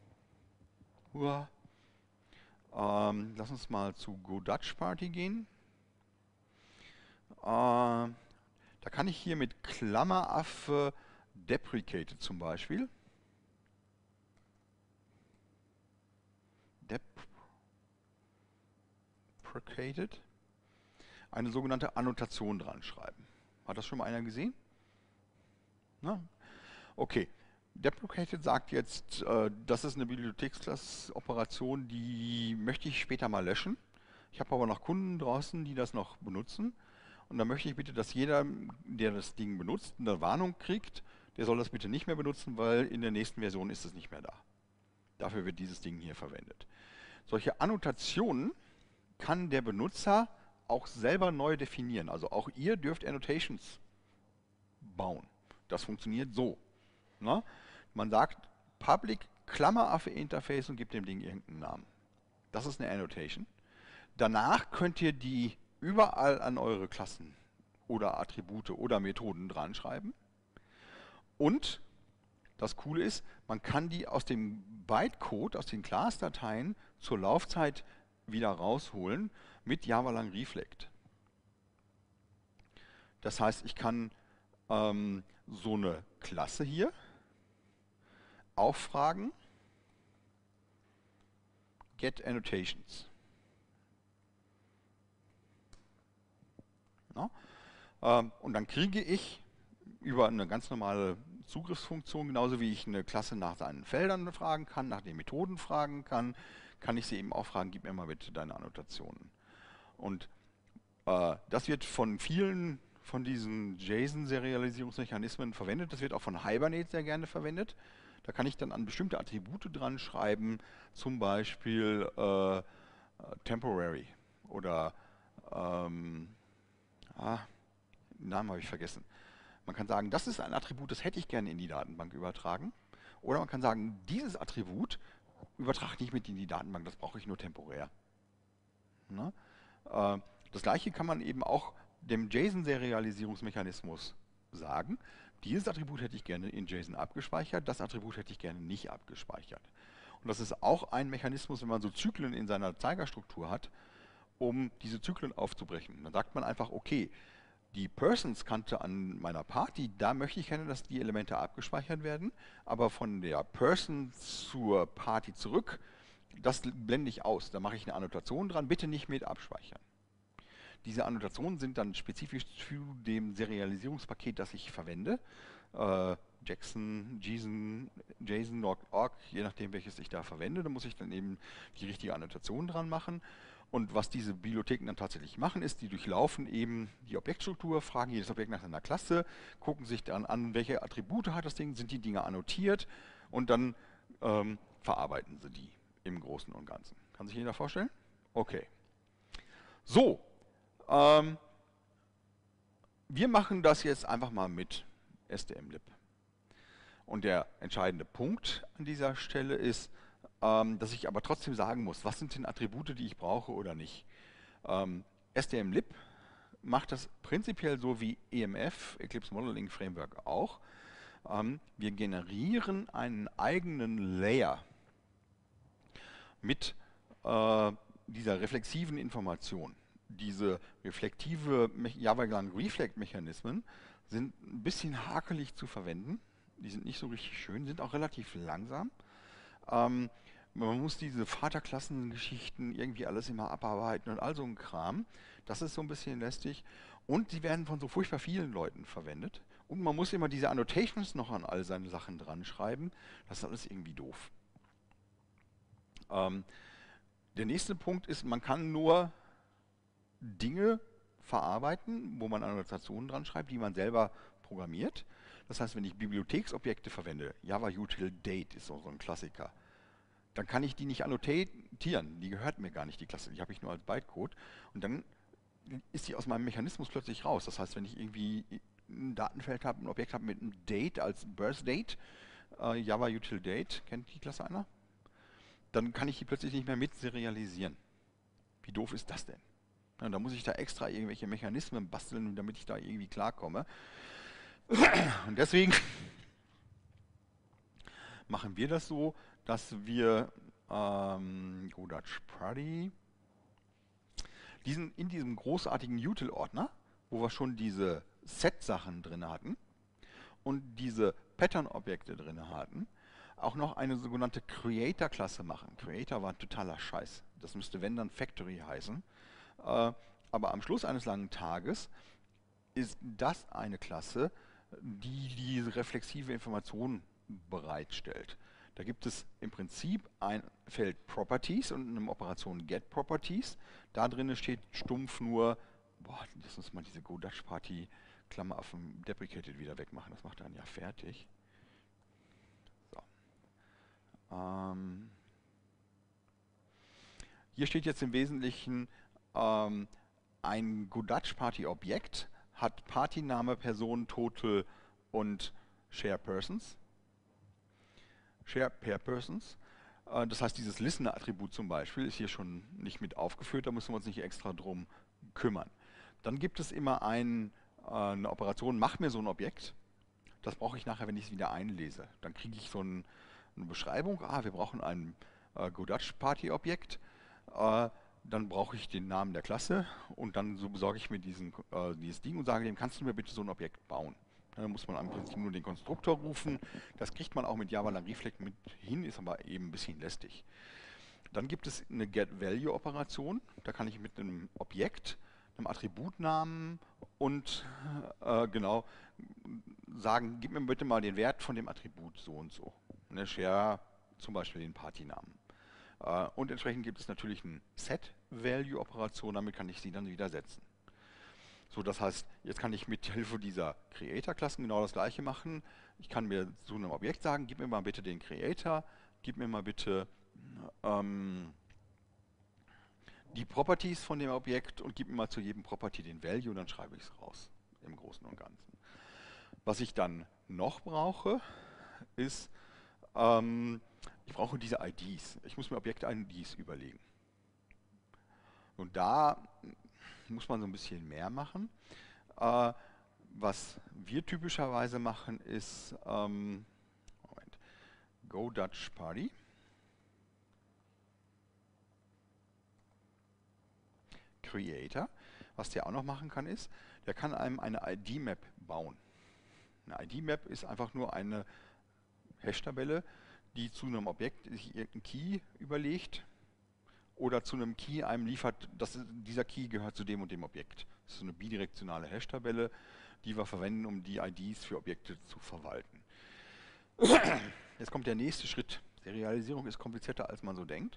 Lass uns mal zu GoDutchParty gehen. Da kann ich hier mit Klammeraffe deprecated zum Beispiel. Deprecated. Eine sogenannte Annotation dran schreiben. Hat das schon mal einer gesehen? Na? Okay. Deprecated sagt jetzt, das ist eine Bibliotheksklasse-Operation, die möchte ich später mal löschen. Ich habe aber noch Kunden draußen, die das noch benutzen. Und da möchte ich bitte, dass jeder, der das Ding benutzt, eine Warnung kriegt. Der soll das bitte nicht mehr benutzen, weil in der nächsten Version ist es nicht mehr da. Dafür wird dieses Ding hier verwendet. Solche Annotationen kann der Benutzer auch selber neu definieren. Also auch ihr dürft Annotations bauen. Das funktioniert so. Na? Man sagt Public Klammeraffe Interface und gibt dem Ding irgendeinen Namen. Das ist eine Annotation. Danach könnt ihr die überall an eure Klassen oder Attribute oder Methoden dran schreiben. Und das Coole ist, man kann die aus dem Bytecode, aus den Class-Dateien zur Laufzeit wieder rausholen mit Java-Lang Reflect. Das heißt, ich kann so eine Klasse hier auffragen, get annotations. Ja? Und dann kriege ich über eine ganz normale Zugriffsfunktion, genauso wie ich eine Klasse nach seinen Feldern fragen kann, nach den Methoden fragen kann, kann ich sie eben auch fragen, gib mir mal bitte deine Annotationen. Und das wird von vielen von diesen JSON-Serialisierungsmechanismen verwendet. Das wird auch von Hibernate sehr gerne verwendet. Da kann ich dann an bestimmte Attribute dran schreiben, zum Beispiel temporary oder den Namen habe ich vergessen. Man kann sagen, das ist ein Attribut, das hätte ich gerne in die Datenbank übertragen. Oder man kann sagen, dieses Attribut übertrage nicht mit in die Datenbank, das brauche ich nur temporär. Ne? Das gleiche kann man eben auch dem JSON-Serialisierungsmechanismus sagen. Dieses Attribut hätte ich gerne in JSON abgespeichert, das Attribut hätte ich gerne nicht abgespeichert. Und das ist auch ein Mechanismus, wenn man so Zyklen in seiner Zeigerstruktur hat, um diese Zyklen aufzubrechen. Dann sagt man einfach, okay, die Persons-Kante an meiner Party, da möchte ich gerne, dass die Elemente abgespeichert werden, aber von der Person zur Party zurück, das blende ich aus. Da mache ich eine Annotation dran, bitte nicht mit abspeichern. Diese Annotationen sind dann spezifisch für dem Serialisierungspaket, das ich verwende. Jackson, JSON.org, je nachdem welches ich da verwende, da muss ich dann eben die richtige Annotation dran machen. Und was diese Bibliotheken dann tatsächlich machen, ist, die durchlaufen eben die Objektstruktur, fragen jedes Objekt nach seiner Klasse, gucken sich dann an, welche Attribute hat das Ding, sind die Dinge annotiert und dann verarbeiten sie die im Großen und Ganzen. Kann sich jeder vorstellen? Okay. So, wir machen das jetzt einfach mal mit STMlib. Und der entscheidende Punkt an dieser Stelle ist, dass ich aber trotzdem sagen muss, was sind denn Attribute, die ich brauche oder nicht. STMlib macht das prinzipiell so wie EMF, Eclipse Modeling Framework auch. Wir generieren einen eigenen Layer mit dieser reflexiven Information. Diese reflektive Java-Lang Reflect-Mechanismen sind ein bisschen hakelig zu verwenden. Die sind nicht so richtig schön, sind auch relativ langsam. Man muss diese Vaterklassengeschichten irgendwie alles immer abarbeiten und all so ein Kram. Das ist so ein bisschen lästig. Und die werden von so furchtbar vielen Leuten verwendet. Und man muss immer diese Annotations noch an all seine Sachen dran schreiben. Das ist alles irgendwie doof. Der nächste Punkt ist, man kann nur Dinge verarbeiten, wo man Annotationen dran schreibt, die man selber programmiert. Das heißt, wenn ich Bibliotheksobjekte verwende, Java Util Date ist so ein Klassiker, dann kann ich die nicht annotieren. Die gehört mir gar nicht, die Klasse, die habe ich nur als Bytecode. Und dann ist die aus meinem Mechanismus plötzlich raus. Das heißt, wenn ich irgendwie ein Datenfeld habe, ein Objekt habe mit einem Date als Birth Date, Java Util Date, kennt die Klasse einer? Dann kann ich die plötzlich nicht mehr mit serialisieren. Wie doof ist das denn? Ja, da muss ich da extra irgendwelche Mechanismen basteln, damit ich da irgendwie klarkomme. Und deswegen machen wir das so, dass wir GoDutchParty in diesem großartigen Util-Ordner, wo wir schon diese Set-Sachen drin hatten und diese Pattern-Objekte drin hatten, auch noch eine sogenannte Creator-Klasse machen. Creator war ein totaler Scheiß. Das müsste, wenn, dann Factory heißen. Aber am Schluss eines langen Tages ist das eine Klasse, die diese reflexive Information bereitstellt. Da gibt es im Prinzip ein Feld Properties und eine Operation Get Properties. Da drin steht stumpf nur, lass uns mal diese GoDutchParty Klammer auf dem Deprecated wieder wegmachen. Das macht dann ja fertig. So. Hier steht jetzt im Wesentlichen ein GoDutchParty-Objekt hat Partyname, Person, Total und Share Persons. Share Pair Persons. Das heißt, dieses Listener-Attribut zum Beispiel ist hier schon nicht mit aufgeführt, da müssen wir uns nicht extra drum kümmern. Dann gibt es immer eine Operation, mach mir so ein Objekt. Das brauche ich nachher, wenn ich es wieder einlese. Dann kriege ich so eine Beschreibung, wir brauchen ein GoDutchParty-Objekt. dann brauche ich den Namen der Klasse und dann so besorge ich mir dieses Ding und sage dem, kannst du mir bitte so ein Objekt bauen? Dann muss man im Prinzip nur den Konstruktor rufen. Das kriegt man auch mit Java Lang Reflect mit hin, ist aber eben ein bisschen lästig. Dann gibt es eine Get-Value-Operation. Da kann ich mit einem Objekt, einem Attributnamen und genau sagen, gib mir bitte mal den Wert von dem Attribut so und so. Ne, share zum Beispiel den Partynamen. Und entsprechend gibt es natürlich eine Set-Value-Operation, damit kann ich sie dann wieder setzen. So, das heißt, jetzt kann ich mit Hilfe dieser Creator-Klassen genau das gleiche machen. Ich kann mir zu einem Objekt sagen, gib mir mal bitte den Creator, gib mir mal bitte die Properties von dem Objekt und gib mir mal zu jedem Property den Value und dann schreibe ich es raus im Großen und Ganzen. Was ich dann noch brauche, ist, ich brauche diese IDs. Ich muss mir Objekt-IDs überlegen. Und da muss man so ein bisschen mehr machen. Was wir typischerweise machen, ist Moment, Go Dutch Party. Creator. Was der auch noch machen kann, ist, der kann einem eine ID-Map bauen. Eine ID-Map ist einfach nur eine Hash-Tabelle, die zu einem Objekt sich irgendeinen Key überlegt oder zu einem Key einem liefert, dieser Key gehört zu dem und dem Objekt. Das ist so eine bidirektionale Hash-Tabelle, die wir verwenden, um die IDs für Objekte zu verwalten. Jetzt kommt der nächste Schritt. Serialisierung ist komplizierter, als man so denkt.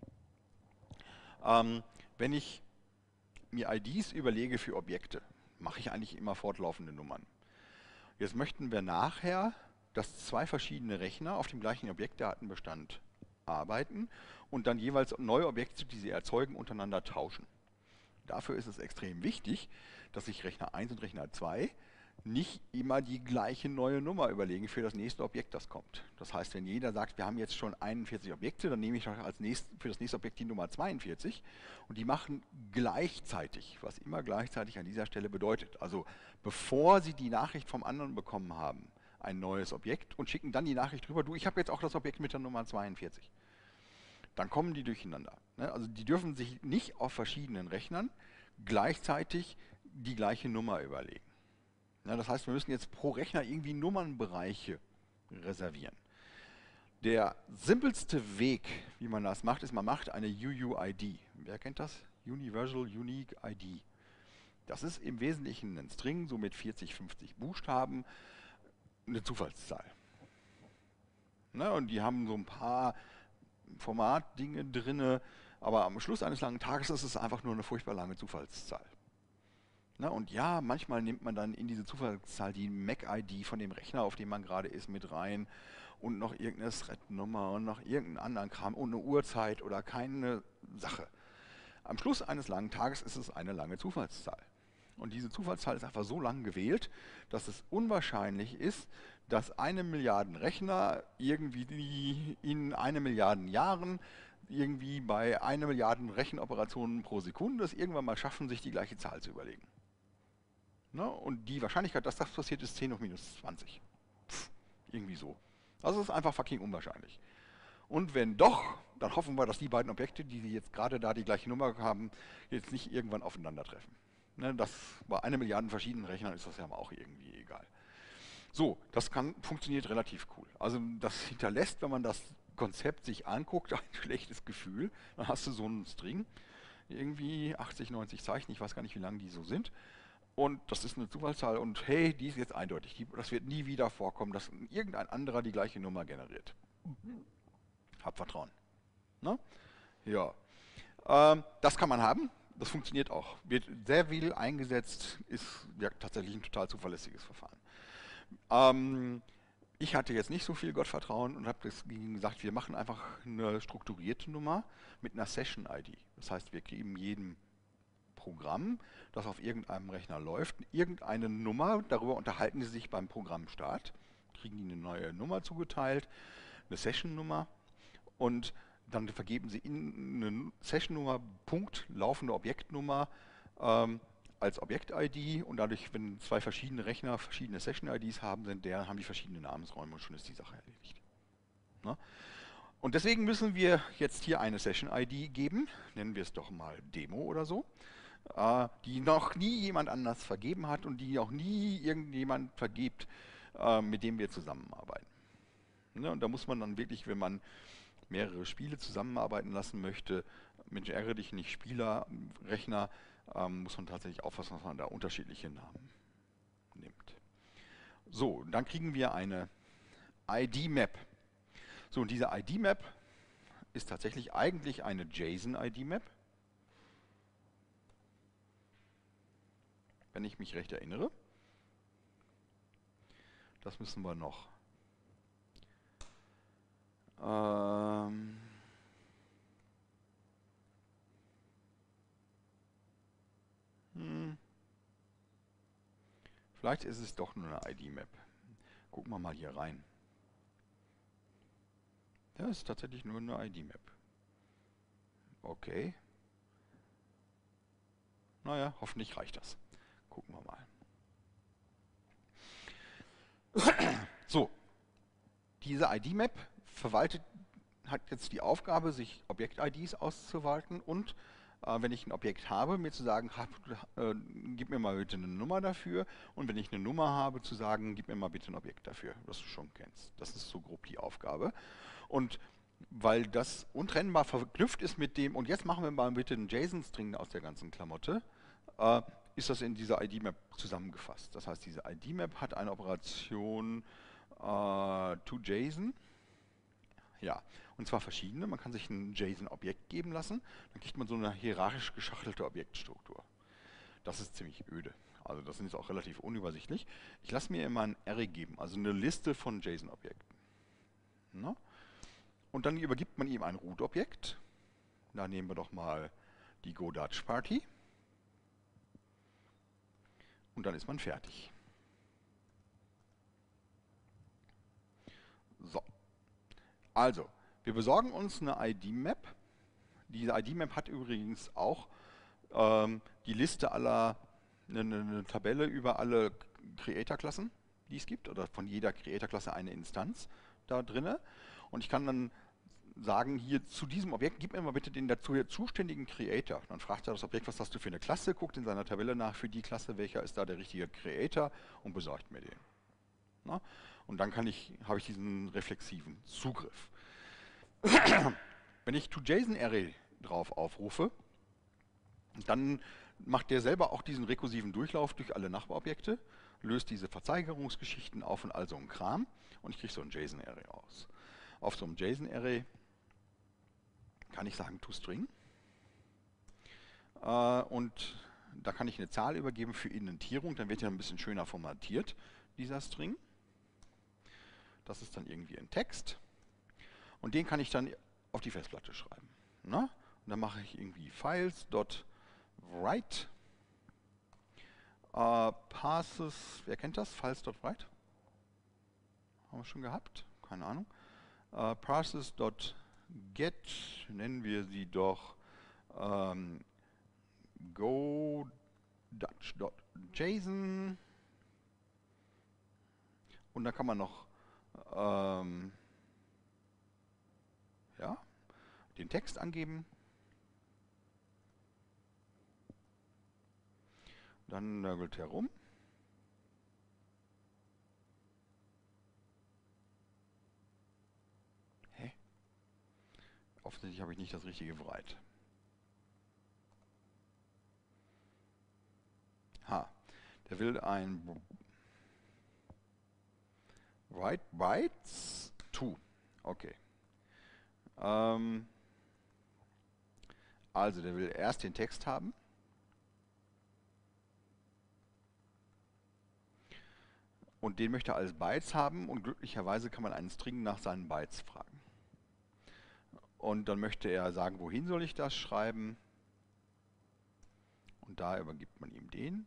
Wenn ich mir IDs überlege für Objekte, mache ich eigentlich immer fortlaufende Nummern. Jetzt möchten wir nachher, dass zwei verschiedene Rechner auf dem gleichen Objektdatenbestand arbeiten und dann jeweils neue Objekte, die sie erzeugen, untereinander tauschen. Dafür ist es extrem wichtig, dass sich Rechner 1 und Rechner 2 nicht immer die gleiche neue Nummer überlegen für das nächste Objekt, das kommt. Das heißt, wenn jeder sagt, wir haben jetzt schon 41 Objekte, dann nehme ich für das nächste Objekt die Nummer 42 und die machen gleichzeitig, was immer gleichzeitig an dieser Stelle bedeutet. Also bevor sie die Nachricht vom anderen bekommen haben, ein neues Objekt und schicken dann die Nachricht rüber, du, ich habe jetzt auch das Objekt mit der Nummer 42. Dann kommen die durcheinander. Also die dürfen sich nicht auf verschiedenen Rechnern gleichzeitig die gleiche Nummer überlegen. Das heißt, wir müssen jetzt pro Rechner irgendwie Nummernbereiche reservieren. Der simpelste Weg, wie man das macht, ist, man macht eine UUID. Wer kennt das? Universal Unique ID. Das ist im Wesentlichen ein String, so mit 40, 50 Buchstaben, eine Zufallszahl. Und die haben so ein paar Formatdinge drin, aber am Schluss eines langen Tages ist es einfach nur eine furchtbar lange Zufallszahl. Und ja, manchmal nimmt man dann in diese Zufallszahl die MAC-ID von dem Rechner, auf dem man gerade ist, mit rein und noch irgendeine Thread-Nummer und noch irgendeinen anderen Kram und eine Uhrzeit oder keine Sache. Am Schluss eines langen Tages ist es eine lange Zufallszahl. Und diese Zufallszahl ist einfach so lang gewählt, dass es unwahrscheinlich ist, dass 1 Milliarde Rechner irgendwie in 1 Milliarde Jahren irgendwie bei 1 Milliarde Rechenoperationen pro Sekunde es irgendwann mal schaffen, sich die gleiche Zahl zu überlegen. Und die Wahrscheinlichkeit, dass das passiert, ist 10 hoch minus 20. Irgendwie so. Also es ist einfach fucking unwahrscheinlich. Und wenn doch, dann hoffen wir, dass die beiden Objekte, die jetzt gerade da die gleiche Nummer haben, jetzt nicht irgendwann aufeinandertreffen. Das bei 1 Milliarde verschiedenen Rechnern ist das ja auch irgendwie egal. So, das funktioniert relativ cool. Also das hinterlässt, wenn man das Konzept sich anguckt, ein schlechtes Gefühl. Dann hast du so einen String, irgendwie 80, 90 Zeichen, ich weiß gar nicht, wie lang die so sind. Und das ist eine Zufallszahl und hey, die ist jetzt eindeutig. Das wird nie wieder vorkommen, dass irgendein anderer die gleiche Nummer generiert. Hab Vertrauen. Ja. Das kann man haben. Das funktioniert auch. Wird sehr viel eingesetzt, ist ja tatsächlich ein total zuverlässiges Verfahren. Ich hatte jetzt nicht so viel Gottvertrauen und habe gesagt, wir machen einfach eine strukturierte Nummer mit einer Session-ID. Das heißt, wir geben jedem Programm, das auf irgendeinem Rechner läuft, irgendeine Nummer, darüber unterhalten sie sich beim Programmstart, kriegen die eine neue Nummer zugeteilt, eine Session-Nummer und dann vergeben sie in eine Session-Nummer, Punkt, laufende Objektnummer als Objekt-ID und dadurch, wenn zwei verschiedene Rechner verschiedene Session-IDs haben, haben die verschiedene Namensräume und schon ist die Sache erledigt. Und deswegen müssen wir jetzt hier eine Session-ID geben, nennen wir es doch mal Demo oder so, die noch nie jemand anders vergeben hat und die auch nie irgendjemand vergibt, mit dem wir zusammenarbeiten. Ne? Und da muss man dann wirklich, wenn man mehrere Spiele zusammenarbeiten lassen möchte, Mensch, ärgere dich nicht, Spielerrechner, muss man tatsächlich aufpassen, dass man da unterschiedliche Namen nimmt. So, dann kriegen wir eine ID-Map. So, und diese ID-Map ist tatsächlich eigentlich eine JSON-ID-Map, wenn ich mich recht erinnere. Das müssen wir noch. Vielleicht ist es doch nur eine ID-Map. Gucken wir mal hier rein. Ja, ist tatsächlich nur eine ID-Map. Okay. Naja, hoffentlich reicht das. Gucken wir mal. So, diese ID-Map hat jetzt die Aufgabe, sich Objekt-IDs auszuwalten und wenn ich ein Objekt habe, mir zu sagen, gib mir mal bitte eine Nummer dafür und wenn ich eine Nummer habe, zu sagen, gib mir mal bitte ein Objekt dafür, das du schon kennst. Das ist so grob die Aufgabe. Und weil das untrennbar verknüpft ist mit dem, und jetzt machen wir mal bitte einen JSON-String aus der ganzen Klamotte, ist das in dieser ID-Map zusammengefasst. Das heißt, diese ID-Map hat eine Operation toJSON. Ja, und zwar verschiedene. Man kann sich ein JSON-Objekt geben lassen, dann kriegt man so eine hierarchisch geschachtelte Objektstruktur. Das ist ziemlich öde. Also das ist auch relativ unübersichtlich. Ich lasse mir immer ein Array geben, also eine Liste von JSON-Objekten. Ne? Und dann übergibt man ihm ein Root-Objekt. Da nehmen wir doch mal die Go Dutch Party. Und dann ist man fertig. So. Also, wir besorgen uns eine ID-Map. Diese ID-Map hat übrigens auch die Liste eine Tabelle über alle Creator-Klassen, die es gibt, oder von jeder Creator-Klasse eine Instanz da drinne. Und ich kann dann sagen, hier zu diesem Objekt, gib mir mal bitte den dazu zuständigen Creator. Dann fragt er das Objekt, was hast du für eine Klasse, guckt in seiner Tabelle nach für die Klasse, welcher ist da der richtige Creator und besorgt mir den. Na? Und dann habe ich diesen reflexiven Zugriff. Wenn ich toJSON-Array drauf aufrufe, dann macht der selber auch diesen rekursiven Durchlauf durch alle Nachbarobjekte, löst diese Verzeigerungsgeschichten auf und all so ein Kram und ich kriege so ein JSON-Array aus. Auf so einem JSON-Array kann ich sagen toString und da kann ich eine Zahl übergeben für Indentierung, dann wird er ein bisschen schöner formatiert, dieser String. Das ist dann irgendwie ein Text und den kann ich dann auf die Festplatte schreiben. Na? Und dann mache ich irgendwie files.write parses, wer kennt das? Files.write? Haben wir schon gehabt? Keine Ahnung. Parses.get, nennen wir sie doch go Dutch.json und da kann man noch ja, den Text angeben. Dann nörgelt herum. Hä? Offensichtlich habe ich nicht das richtige bereit. Der will ein write bytes to. Okay. Also der will erst den Text haben. Und den möchte er als Bytes haben und glücklicherweise kann man einen String nach seinen Bytes fragen. Und dann möchte er sagen, wohin soll ich das schreiben? Und da übergibt man ihm den.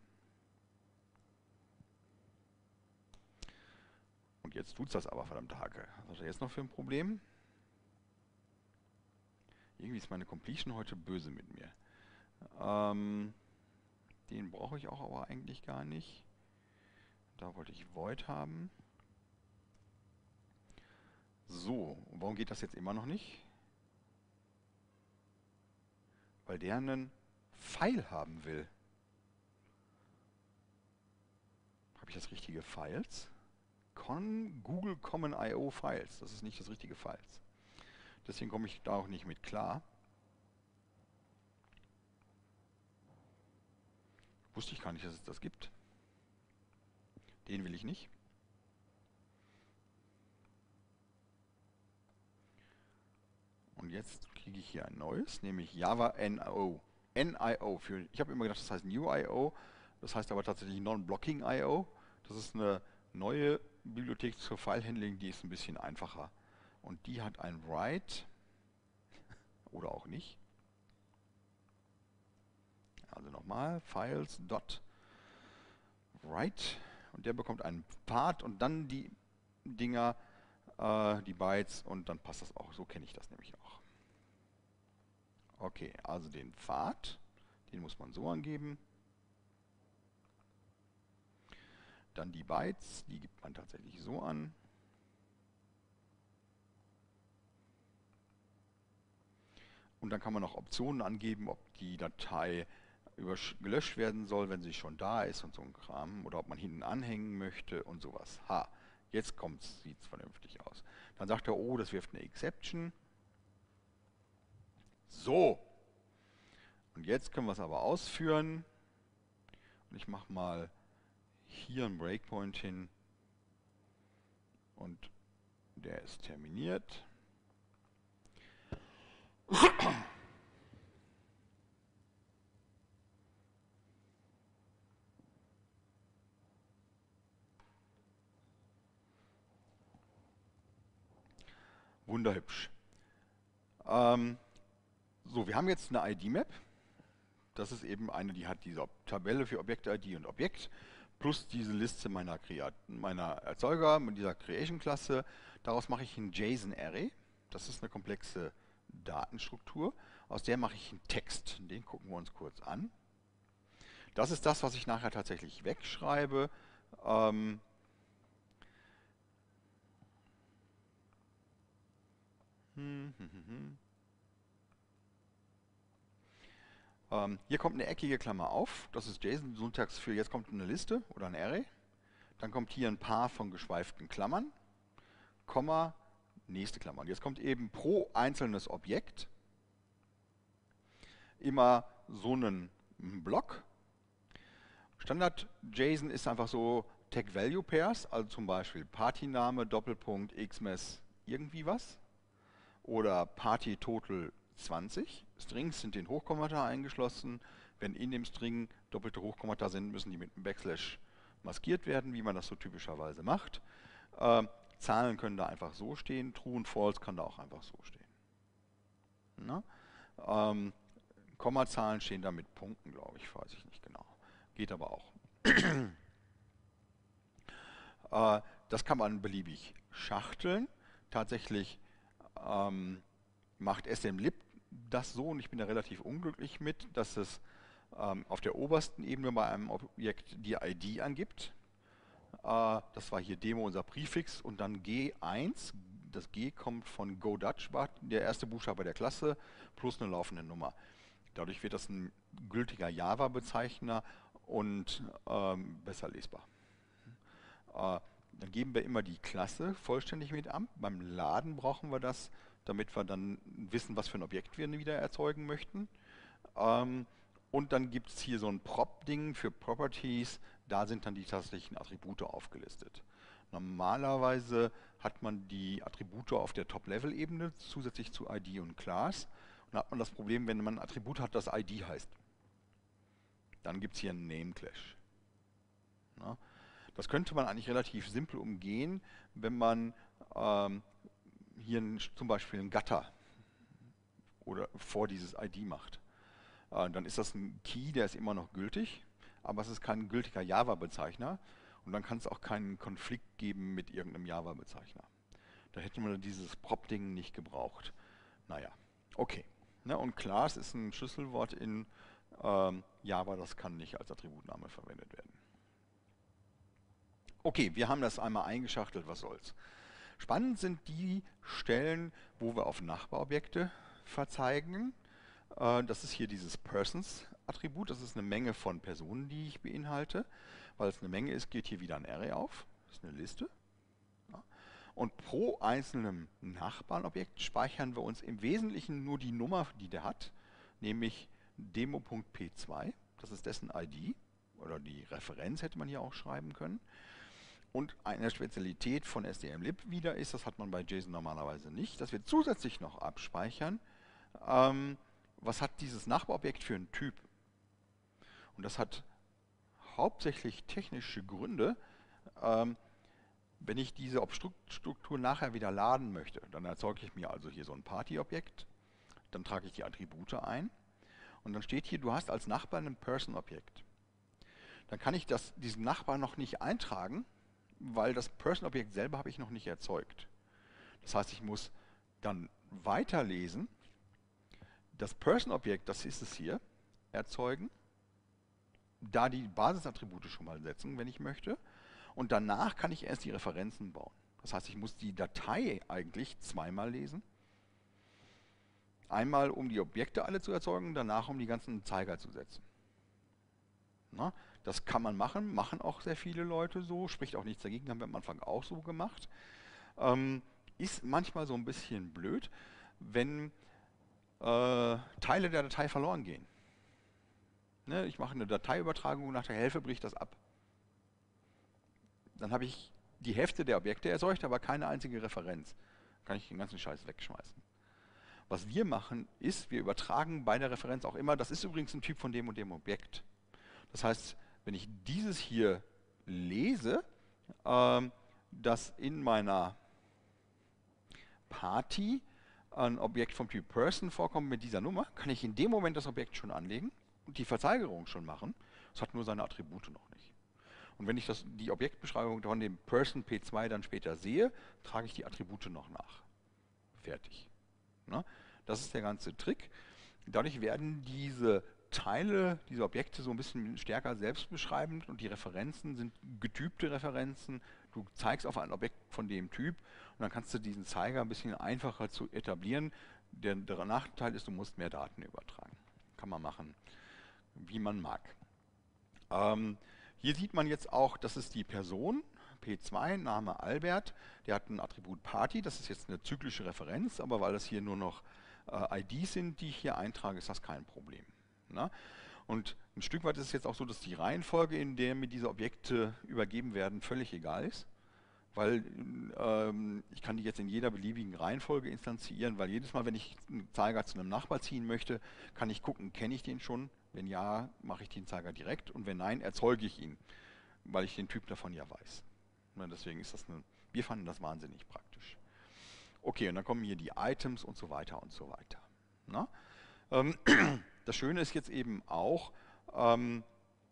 Und jetzt tut es das aber, verdammte Hacke. Was hat er jetzt noch für ein Problem? Irgendwie ist meine Completion heute böse mit mir. Den brauche ich auch aber eigentlich gar nicht. Da wollte ich Void haben. So, und warum geht das jetzt immer noch nicht? Weil der einen Pfeil haben will. Habe ich das richtige Files? Google Common I/O Files. Das ist nicht das richtige Files. Deswegen komme ich da auch nicht mit klar. Wusste ich gar nicht, dass es das gibt. Den will ich nicht. Und jetzt kriege ich hier ein neues, nämlich Java NIO. NIO für, ich habe immer gedacht, das heißt New I/O. Das heißt aber tatsächlich Non-Blocking I/O. Das ist eine neue Bibliothek zur File-Handling, die ist ein bisschen einfacher. Und die hat ein Write oder auch nicht. Also nochmal, files.write und der bekommt einen Pfad und dann die Dinger, die Bytes und dann passt das auch. So kenne ich das nämlich auch. Okay, also den Pfad, den muss man so angeben. Dann die Bytes, die gibt man tatsächlich so an. Und dann kann man noch Optionen angeben, ob die Datei gelöscht werden soll, wenn sie schon da ist und so ein Kram. Oder ob man hinten anhängen möchte und sowas. Ha, jetzt sieht es vernünftig aus. Dann sagt er, oh, das wirft eine Exception. So. Und jetzt können wir es aber ausführen. Und ich mache mal hier einen Breakpoint hin. Und der ist terminiert. Wunderhübsch. So, wir haben jetzt eine ID-Map. Das ist eben eine, die hat diese Tabelle für Objekt-ID und Objekt, plus diese Liste meiner Erzeuger mit dieser Creation-Klasse. Daraus mache ich ein JSON-Array. Das ist eine komplexe Datenstruktur. Aus der mache ich einen Text. Den gucken wir uns kurz an. Das ist das, was ich nachher tatsächlich wegschreibe. Hier kommt eine eckige Klammer auf. Das ist JSON-Syntax für jetzt kommt eine Liste oder ein Array. Dann kommt hier ein Paar von geschweiften Klammern, Komma, nächste Klammer. Und jetzt kommt eben pro einzelnes Objekt immer so einen Block. Standard JSON ist einfach so Tag-Value-Pairs, also zum Beispiel Partyname, Doppelpunkt, Xmas, irgendwie was. Oder Party-Total 20. Strings sind in Hochkommata eingeschlossen. Wenn in dem String doppelte Hochkommata sind, müssen die mit einem Backslash maskiert werden, wie man das so typischerweise macht. Zahlen können da einfach so stehen. True und False kann da auch einfach so stehen. Kommazahlen stehen da mit Punkten, glaube ich, weiß ich nicht genau. Geht aber auch. Das kann man beliebig schachteln. Tatsächlich macht smlib das so, und ich bin da relativ unglücklich mit, dass es auf der obersten Ebene bei einem Objekt die ID angibt. Das war hier Demo, unser Präfix, und dann G1. Das G kommt von Go Dutch, war der erste Buchstabe der Klasse, plus eine laufende Nummer. Dadurch wird das ein gültiger Java-Bezeichner und besser lesbar. Dann geben wir immer die Klasse vollständig mit an. Beim Laden brauchen wir das, damit wir dann wissen, was für ein Objekt wir wieder erzeugen möchten. Und dann gibt es hier so ein Prop-Ding für Properties. Da sind dann die tatsächlichen Attribute aufgelistet. Normalerweise hat man die Attribute auf der Top-Level-Ebene zusätzlich zu ID und Class. Und da hat man das Problem, wenn man ein Attribut hat, das ID heißt. Dann gibt es hier einen Name-Clash. Das könnte man eigentlich relativ simpel umgehen, wenn man hier zum Beispiel ein Gatter oder vor dieses ID macht. Dann ist das ein Key, der ist immer noch gültig, aber es ist kein gültiger Java-Bezeichner und dann kann es auch keinen Konflikt geben mit irgendeinem Java-Bezeichner. Da hätte man dieses Prop-Ding nicht gebraucht. Naja, okay. Und Class ist ein Schlüsselwort in Java, das kann nicht als Attributname verwendet werden. Okay, wir haben das einmal eingeschachtelt, was soll's. Spannend sind die Stellen, wo wir auf Nachbarobjekte verzeigen. Das ist hier dieses Persons-Attribut. Das ist eine Menge von Personen, die ich beinhalte. Weil es eine Menge ist, geht hier wieder ein Array auf. Das ist eine Liste. Ja. Und pro einzelnem Nachbarnobjekt speichern wir uns im Wesentlichen nur die Nummer, die der hat, nämlich Demo.p2. Das ist dessen ID. Oder die Referenz hätte man hier auch schreiben können. Und eine Spezialität von SDMlib wieder ist, das hat man bei JSON normalerweise nicht, dass wir zusätzlich noch abspeichern, was hat dieses Nachbarobjekt für einen Typ. Und das hat hauptsächlich technische Gründe. Wenn ich diese Obstruktur nachher wieder laden möchte, dann erzeuge ich mir also hier so ein Party-Objekt, dann trage ich die Attribute ein und dann steht hier, du hast als Nachbar ein Person-Objekt. Dann kann ich diesen Nachbar noch nicht eintragen, weil das Person-Objekt selber habe ich noch nicht erzeugt. Das heißt, ich muss dann weiterlesen, das Person-Objekt, das ist es hier, erzeugen, da die Basisattribute schon mal setzen, wenn ich möchte, und danach kann ich erst die Referenzen bauen. Das heißt, ich muss die Datei eigentlich zweimal lesen. Einmal, um die Objekte alle zu erzeugen, danach, um die ganzen Zeiger zu setzen. Na, das kann man machen auch sehr viele Leute so, spricht auch nichts dagegen, haben wir am Anfang auch so gemacht. Ist manchmal so ein bisschen blöd, wenn Teile der Datei verloren gehen. Ne, ich mache eine Dateiübertragung und nach der Hälfte bricht das ab. Dann habe ich die Hälfte der Objekte erzeugt, aber keine einzige Referenz. Kann ich den ganzen Scheiß wegschmeißen. Was wir machen, ist, wir übertragen bei der Referenz auch immer, das ist übrigens ein Typ von dem und dem Objekt. Das heißt, wenn ich dieses hier lese, dass in meiner Party ein Objekt vom Typ Person vorkommt mit dieser Nummer, kann ich in dem Moment das Objekt schon anlegen und die Verzeigerung schon machen. Es hat nur seine Attribute noch nicht. Und wenn ich die Objektbeschreibung von dem Person P2 dann später sehe, trage ich die Attribute noch nach. Fertig. Na? Das ist der ganze Trick. Dadurch werden diese Teile, diese Objekte so ein bisschen stärker selbstbeschreibend und die Referenzen sind getypte Referenzen. Du zeigst auf ein Objekt von dem Typ und dann kannst du diesen Zeiger ein bisschen einfacher zu etablieren. Der Nachteil ist, du musst mehr Daten übertragen. Kann man machen, wie man mag. Hier sieht man jetzt auch, das ist die Person, P2, Name Albert, der hat ein Attribut Party, das ist jetzt eine zyklische Referenz, aber weil das hier nur noch IDs sind, die ich hier eintrage, ist das kein Problem. Na? Und ein Stück weit ist es jetzt auch so, dass die Reihenfolge, in der mir diese Objekte übergeben werden, völlig egal ist, weil ich kann die jetzt in jeder beliebigen Reihenfolge instanzieren, weil jedes Mal, wenn ich einen Zeiger zu einem Nachbar ziehen möchte, kann ich gucken, kenne ich den schon? Wenn ja, mache ich den Zeiger direkt und wenn nein, erzeuge ich ihn, weil ich den Typ davon ja weiß. Na, deswegen ist das wir fanden das wahnsinnig praktisch. Okay, und dann kommen hier die Items und so weiter und so weiter. Na? Das Schöne ist jetzt eben auch, im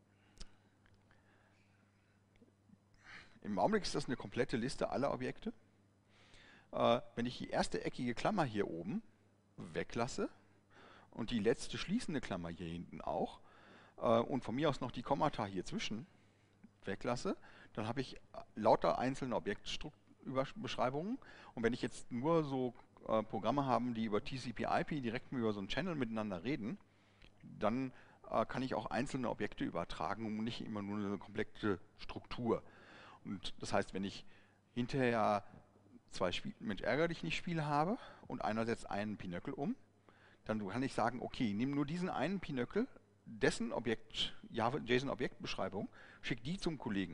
Augenblick ist das eine komplette Liste aller Objekte. Wenn ich die erste eckige Klammer hier oben weglasse und die letzte schließende Klammer hier hinten auch und von mir aus noch die Kommata hier zwischen weglasse, dann habe ich lauter einzelne Objektbeschreibungen und wenn ich jetzt nur so Programme habe, die über TCP/IP direkt über so einen Channel miteinander reden, dann kann ich auch einzelne Objekte übertragen und nicht immer nur eine komplette Struktur. Und das heißt, wenn ich hinterher zwei Mensch ärger dich nicht Spiele habe und einer setzt einen Pinöckel um, dann kann ich sagen, okay, nimm nur diesen einen Pinöckel, dessen JSON-Objektbeschreibung, schick die zum Kollegen.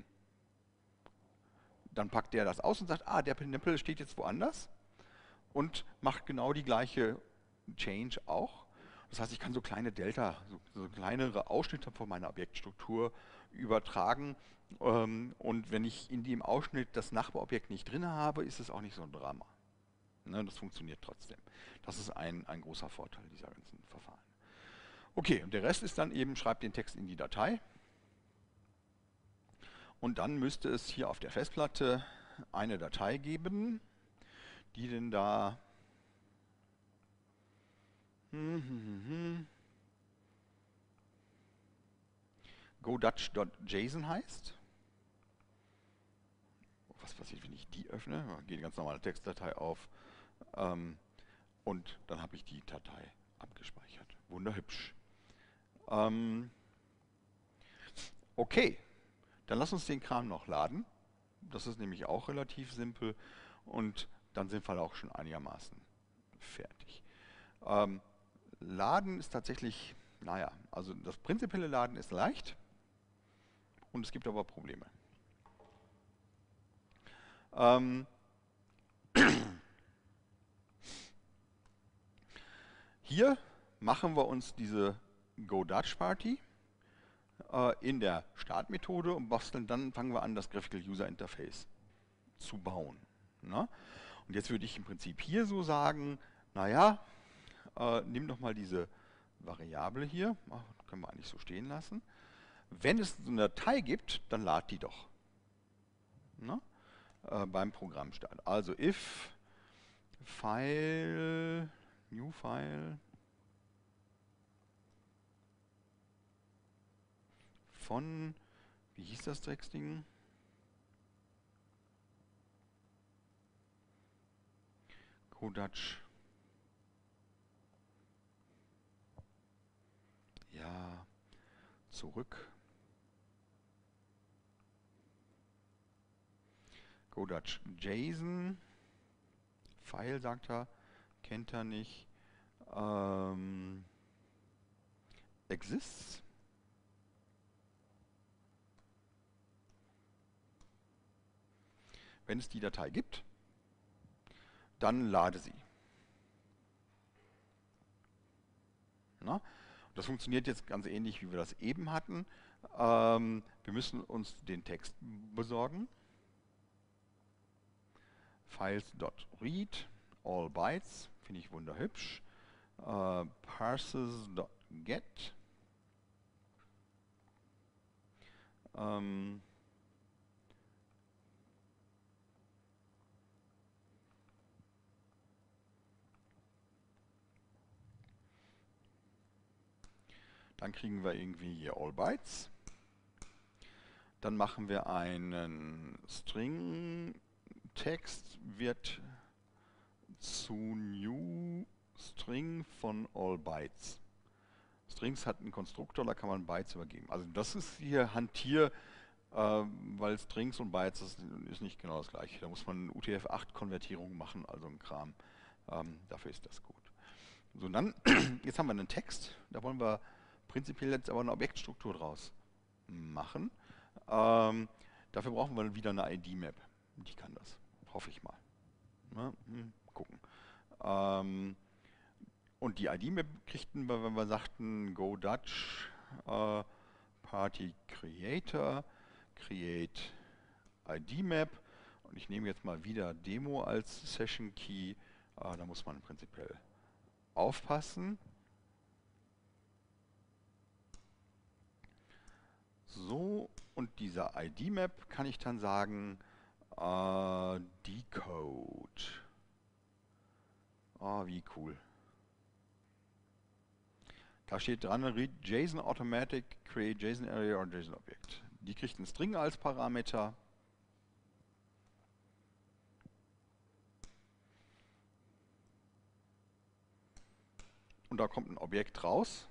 Dann packt der das aus und sagt, der Pinöckel steht jetzt woanders und macht genau die gleiche Change auch. Das heißt, ich kann so kleine Delta, so kleinere Ausschnitte von meiner Objektstruktur übertragen. Und wenn ich in dem Ausschnitt das Nachbarobjekt nicht drin habe, ist es auch nicht so ein Drama. Ne, das funktioniert trotzdem. Das ist ein großer Vorteil dieser ganzen Verfahren. Okay, und der Rest ist dann eben, schreibt den Text in die Datei. Und dann müsste es hier auf der Festplatte eine Datei geben, die denn da godutch.json heißt. was passiert, wenn ich die öffne? Geht eine ganz normale Textdatei auf ähm, und dann habe ich die Datei abgespeichert. Wunderhübsch. Ähm, okay, dann lass uns den Kram noch laden. Das ist nämlich auch relativ simpel und dann sind wir auch schon einigermaßen fertig. Ähm, Laden ist tatsächlich, naja, also das prinzipielle Laden ist leicht und es gibt aber Probleme. Ähm, Hier machen wir uns diese Go Dutch Party in der Startmethode und basteln dann, fangen wir an, das Graphical User Interface zu bauen. Na? Und jetzt würde ich im Prinzip hier so sagen, naja, nimm doch mal diese Variable hier, können wir eigentlich so stehen lassen. Wenn es so eine Datei gibt, dann lad die doch. Na? Beim Programmstart. Also if File, New File von, wie hieß das Drecksding? Go Dutch. Ja, zurück. Go Dutch JSON. File sagt er, kennt er nicht. Exists. Wenn es die Datei gibt, dann lade sie. Na? Das funktioniert jetzt ganz ähnlich, wie wir das eben hatten. Wir müssen uns den Text besorgen. Files.read, all bytes, finde ich wunderhübsch. Parses.get. Dann kriegen wir irgendwie hier all bytes. Dann machen wir einen String-Text, wird zu new String von all bytes. Strings hat einen Konstruktor, da kann man Bytes übergeben. Also das ist hier Hantier, weil Strings und Bytes ist nicht genau das gleiche. Da muss man UTF-8-Konvertierung machen, also ein Kram. Dafür ist das gut. So, und dann, jetzt haben wir einen Text, da wollen wir prinzipiell jetzt aber eine Objektstruktur draus machen. Dafür brauchen wir wieder eine ID-Map. Die kann das, hoffe ich mal. Na, gucken. Und die ID-Map kriegten wir, wenn wir sagten Go Dutch Party Creator, Create ID-Map. Und ich nehme jetzt mal wieder Demo als Session Key. Da muss man prinzipiell aufpassen. So, und dieser ID-Map kann ich dann sagen, Decode. Wie cool. Da steht dran, read JSON Automatic, create JSON Area or JSON Object. Die kriegt einen String als Parameter. Und da kommt ein Objekt raus.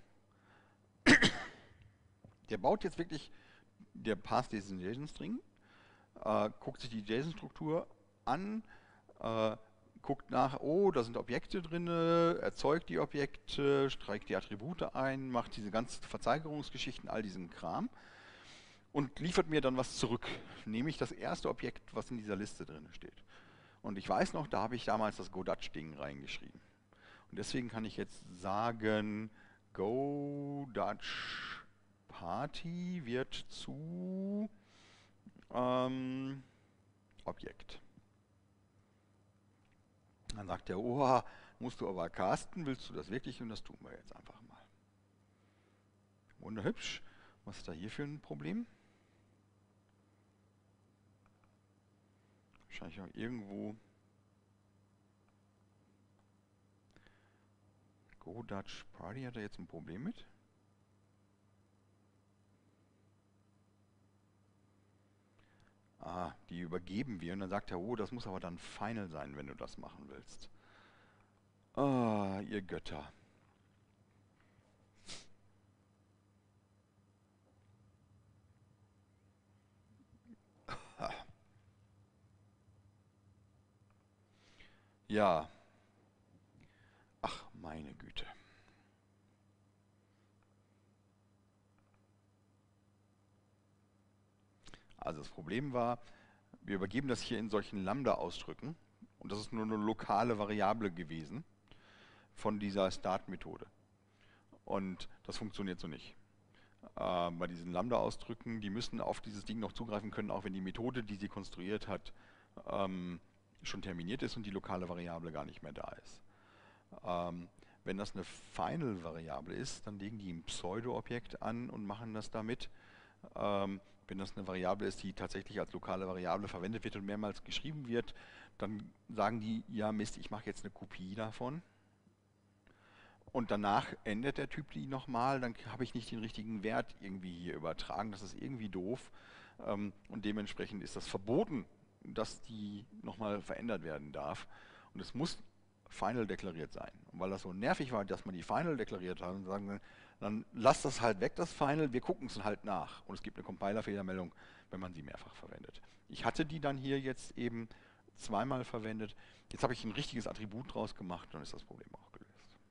Der baut jetzt wirklich, der passt diesen JSON-String, guckt sich die JSON-Struktur an, guckt nach, oh, da sind Objekte drin, erzeugt die Objekte, streicht die Attribute ein, macht diese ganzen Verzeigerungsgeschichten, all diesen Kram und liefert mir dann was zurück, nämlich das erste Objekt, was in dieser Liste drin steht. Und ich weiß noch, da habe ich damals das GoDutch-Ding reingeschrieben. Und deswegen kann ich jetzt sagen, GoDutch Party wird zu Objekt. Dann sagt der, oh, musst du aber casten, willst du das wirklich? Und das tun wir jetzt einfach mal. Wunderhübsch. Was ist da hier für ein Problem? Wahrscheinlich auch irgendwo. GoDutch Party hat er jetzt ein Problem mit? Die übergeben wir und dann sagt er, oh, das muss aber dann final sein, wenn du das machen willst. Ihr Götter. Ja, ach meine Güte. Also das Problem war, wir übergeben das hier in solchen Lambda-Ausdrücken und das ist nur eine lokale Variable gewesen von dieser Start-Methode. Und das funktioniert so nicht. Bei diesen Lambda-Ausdrücken, die müssen auf dieses Ding noch zugreifen können, auch wenn die Methode, die sie konstruiert hat, schon terminiert ist und die lokale Variable gar nicht mehr da ist. Wenn das eine Final-Variable ist, dann legen die ein Pseudo-Objekt an und machen das damit. Wenn das eine Variable ist, die tatsächlich als lokale Variable verwendet wird und mehrmals geschrieben wird, dann sagen die, ja Mist, ich mache jetzt eine Kopie davon. Und danach ändert der Typ die nochmal, dann habe ich nicht den richtigen Wert irgendwie hier übertragen. Das ist irgendwie doof. Und dementsprechend ist das verboten, dass die nochmal verändert werden darf. Und es muss final deklariert sein. Und weil das so nervig war, dass man die final deklariert hat, sagen dann lass das halt weg, das final, wir gucken es halt nach. Und es gibt eine Compiler-Fehlermeldung, wenn man sie mehrfach verwendet. Ich hatte die dann hier jetzt eben zweimal verwendet. Jetzt habe ich ein richtiges Attribut draus gemacht, dann ist das Problem auch gelöst.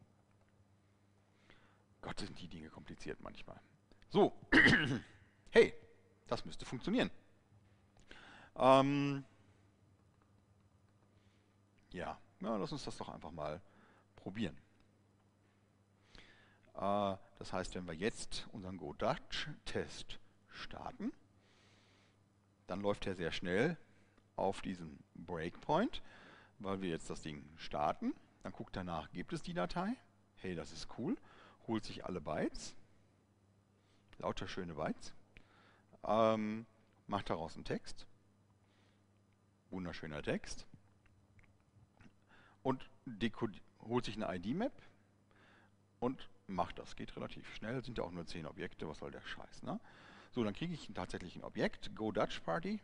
Gott, sind die Dinge kompliziert manchmal. So, hey, das müsste funktionieren. Ja, lass uns das doch einfach mal probieren. Das heißt, wenn wir jetzt unseren Go-Dutch-Test starten, dann läuft er sehr schnell auf diesen Breakpoint, weil wir jetzt das Ding starten. Dann guckt er nach, gibt es die Datei? Hey, das ist cool. Holt sich alle Bytes, lauter schöne Bytes, macht daraus einen Text, wunderschöner Text, und holt sich eine ID-Map und macht das. Geht relativ schnell, sind ja auch nur 10 Objekte, was soll der Scheiß, ne? So, dann kriege ich tatsächlich ein Objekt, Go Dutch Party.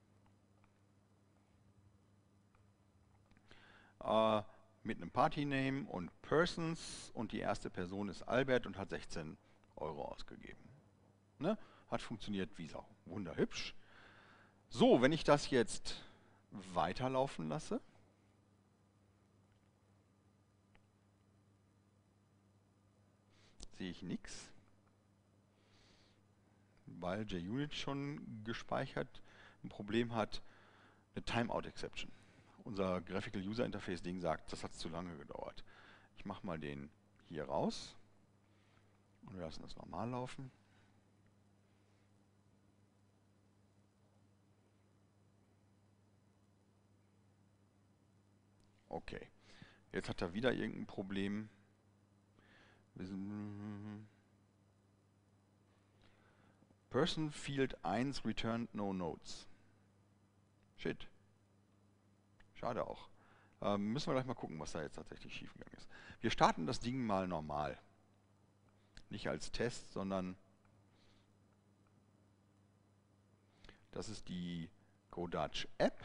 Mit einem Party-Name und Persons und die erste Person ist Albert und hat 16 Euro ausgegeben. Ne? Hat funktioniert wie Sau. Wunderhübsch. So, wenn ich das jetzt weiterlaufen lasse, sehe ich nichts, weil JUnit schon gespeichert ein Problem hat, eine Timeout-Exception. Unser Graphical User Interface Ding sagt, das hat zu lange gedauert. Ich mache mal den hier raus und wir lassen das normal laufen. Okay, jetzt hat er wieder irgendein Problem. Person Field 1 returned no notes. Shit. Schade auch. Müssen wir gleich mal gucken, was da jetzt tatsächlich schiefgegangen ist. Wir starten das Ding mal normal. Nicht als Test, sondern das ist die GoDutch App.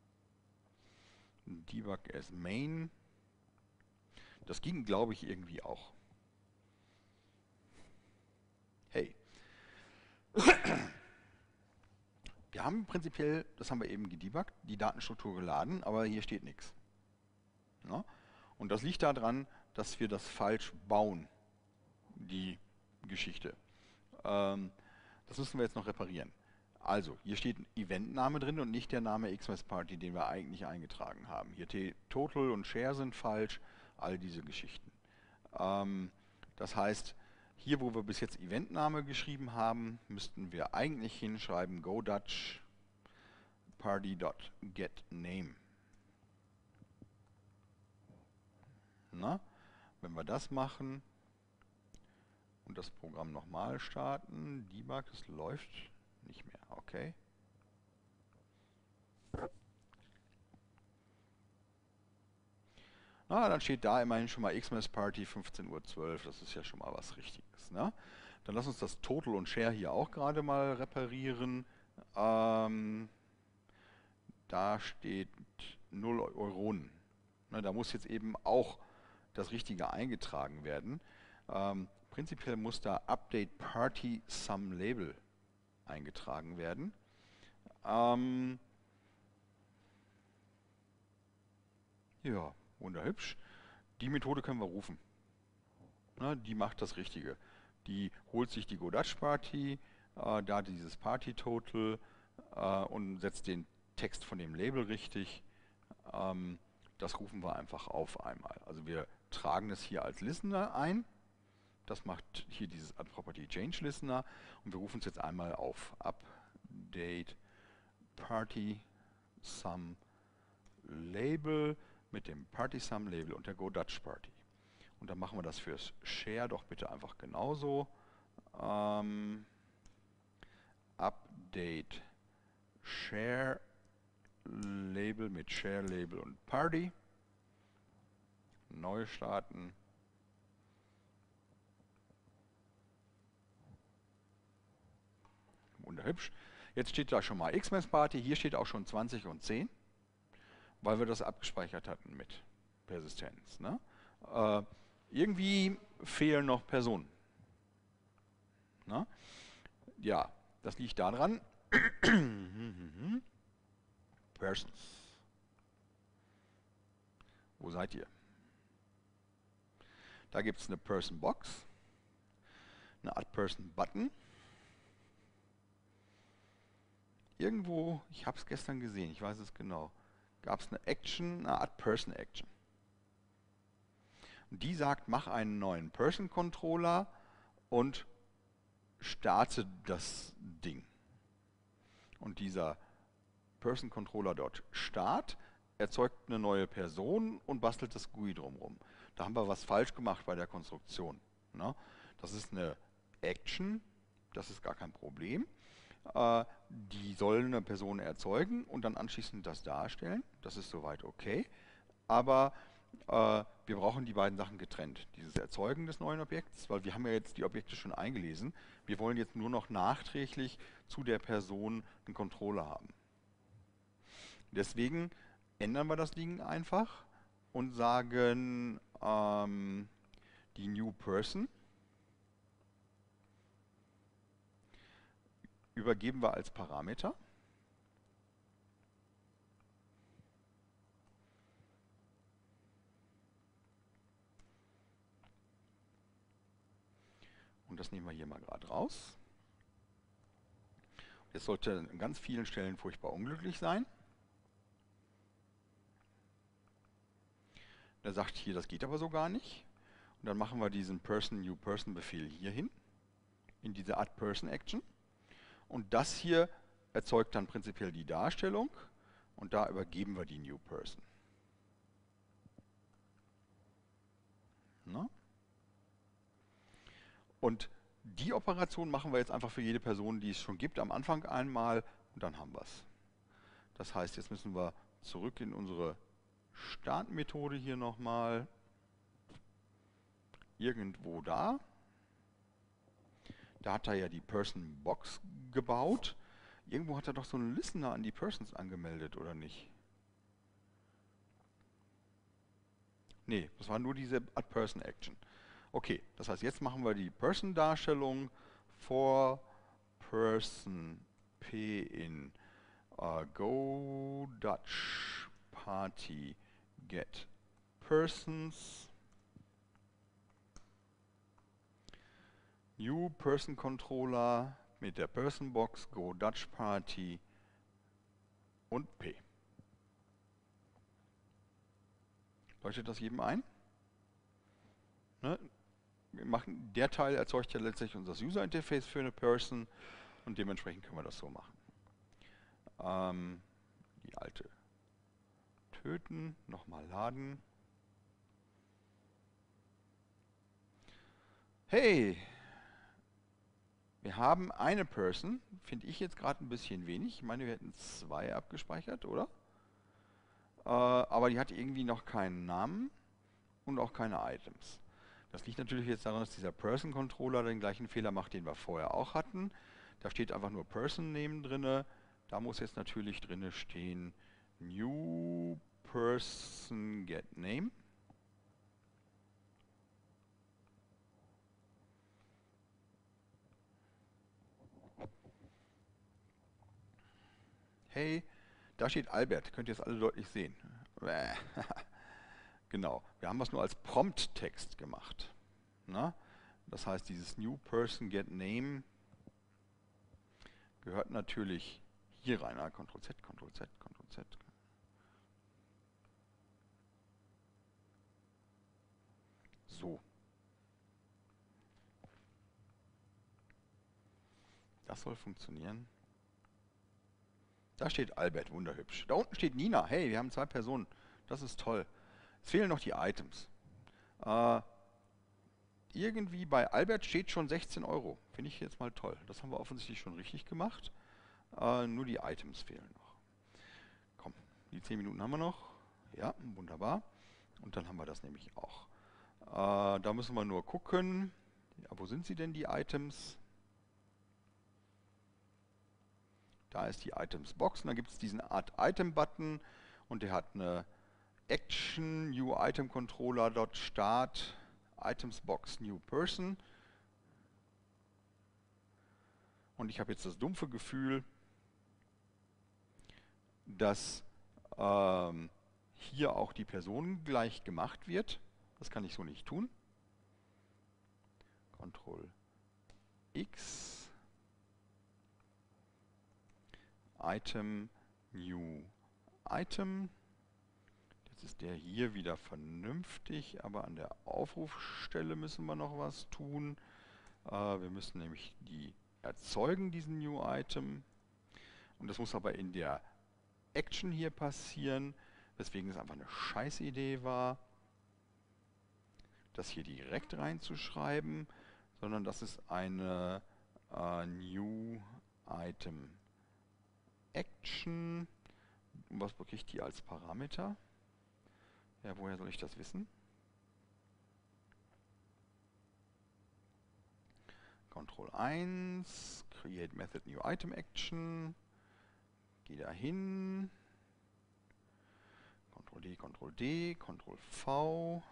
Debug as main. Das ging, glaube ich, irgendwie auch. Hey. Wir haben prinzipiell, das haben wir eben gedebuggt, die Datenstruktur geladen, aber hier steht nichts. Ja? Und das liegt daran, dass wir das falsch bauen, die Geschichte. Das müssen wir jetzt noch reparieren. Also, hier steht ein Eventname drin und nicht der Name Xmas Party, den wir eigentlich eingetragen haben. Hier Total und Share sind falsch, all diese Geschichten. Das heißt, hier, wo wir bis jetzt Eventname geschrieben haben, müssten wir eigentlich hinschreiben GoDutch party.getName. Na, wenn wir das machen und das Programm nochmal starten, Debug, es läuft nicht mehr, okay. Na, dann steht da immerhin schon mal Xmas Party 15:12 Uhr, das ist ja schon mal was Richtiges. Ne? Dann lass uns das Total und Share hier auch gerade mal reparieren. da steht 0 Euronen. Ne, da muss jetzt eben auch das Richtige eingetragen werden. Prinzipiell muss da Update Party Sum Label eingetragen werden. Ja, wunderhübsch. Die Methode können wir rufen. Na, die macht das Richtige. Die holt sich die GoDutch-Party, da dieses Party-Total und setzt den Text von dem Label richtig. Das rufen wir einfach auf einmal. Also wir tragen es hier als Listener ein. Das macht hier dieses Property Change Listener. Und wir rufen es jetzt einmal auf. Update Party Sum Label mit dem Party Sum Label und der GoDutch Party. Und dann machen wir das fürs Share doch bitte einfach genauso. Update Share Label mit Share Label und Party. Neu starten. Wunderhübsch. Jetzt steht da schon mal Xmas Party. Hier steht auch schon 20 und 10, weil wir das abgespeichert hatten mit Persistenz. Ne? Irgendwie fehlen noch Personen. Na? Ja, das liegt daran. Persons. Wo seid ihr? Da gibt es eine Person Box, eine Add Person Button. Irgendwo, ich habe es gestern gesehen, ich weiß es genau, gab es eine Action, eine Add Person Action. Und die sagt, mach einen neuen Person Controller und starte das Ding. Und dieser Person Controller dort Start erzeugt eine neue Person und bastelt das GUI drumherum. Da haben wir was falsch gemacht bei der Konstruktion. Ne? Das ist eine Action, das ist gar kein Problem. Die soll eine Person erzeugen und dann anschließend das darstellen. Das ist soweit okay. Aber wir brauchen die beiden Sachen getrennt. Dieses Erzeugen des neuen Objekts, weil wir haben ja jetzt die Objekte schon eingelesen. Wir wollen jetzt nur noch nachträglich zu der Person einen Controller haben. Deswegen ändern wir das Ding einfach und sagen die New Person übergeben wir als Parameter. Und das nehmen wir hier mal gerade raus. Jetzt sollte an ganz vielen Stellen furchtbar unglücklich sein. Der sagt hier, das geht aber so gar nicht. Und dann machen wir diesen Person New Person Befehl hier hin, in diese Add Person Action. Und das hier erzeugt dann prinzipiell die Darstellung und da übergeben wir die New Person. Na? Und die Operation machen wir jetzt einfach für jede Person, die es schon gibt, am Anfang einmal und dann haben wir es. Das heißt, jetzt müssen wir zurück in unsere Startmethode hier nochmal. Irgendwo da. Da hat er ja die Person Box gebaut. Irgendwo hat er doch so einen Listener an die Persons angemeldet, oder nicht? Nee, das war nur diese Add Person Action. Okay, das heißt, jetzt machen wir die Person-Darstellung for Person P in Go Dutch Party Get Persons New Person Controller mit der Person Box Go Dutch Party und P. Leuchtet das jedem ein? Ne? Der Teil erzeugt ja letztlich unser User Interface für eine Person und dementsprechend können wir das so machen. Die alte töten, nochmal laden. Hey, wir haben eine Person, finde ich jetzt gerade ein bisschen wenig. Ich meine, wir hätten 2 abgespeichert, oder? Aber die hat irgendwie noch keinen Namen und auch keine Items. Das liegt natürlich jetzt daran, dass dieser Person Controller den gleichen Fehler macht, den wir vorher auch hatten. Da steht einfach nur Person Name drin. Da muss jetzt natürlich drin stehen New person get name. Hey, da steht Albert. Könnt ihr es alle deutlich sehen? Genau, wir haben das nur als Prompt-Text gemacht. Na? Das heißt, dieses New Person Get Name gehört natürlich hier rein. Ctrl Z, Ctrl Z, Ctrl Z. So. Das soll funktionieren. Da steht Albert, wunderhübsch. Da unten steht Nina. Hey, wir haben 2 Personen. Das ist toll. Es fehlen noch die Items. Irgendwie bei Albert steht schon 16 Euro. Finde ich jetzt mal toll. Das haben wir offensichtlich schon richtig gemacht. Nur die Items fehlen noch. Komm, die 10 Minuten haben wir noch. Ja, wunderbar. Und dann haben wir das nämlich auch. Da müssen wir nur gucken. Ja, wo sind sie denn, die Items? Da ist die Items-Box. Und dann gibt es diesen Add-Item-Button. Und der hat eine Action, New Item Controller, .start, Items Box, New Person. Und ich habe jetzt das dumpfe Gefühl, dass hier auch die Person gleich gemacht wird. Das kann ich so nicht tun. Ctrl X, Item, New Item. Jetzt ist der hier wieder vernünftig, aber an der Aufrufstelle müssen wir noch was tun. Wir müssen nämlich die erzeugen, diesen New Item. Und das muss aber in der Action hier passieren, weswegen es einfach eine Scheißidee war, das hier direkt reinzuschreiben, sondern das ist eine New Item Action. Und was bekriegt die als Parameter? Ja, woher soll ich das wissen? Ctrl 1, Create Method New Item Action. Geh da hin. Ctrl D, Ctrl D, Ctrl V.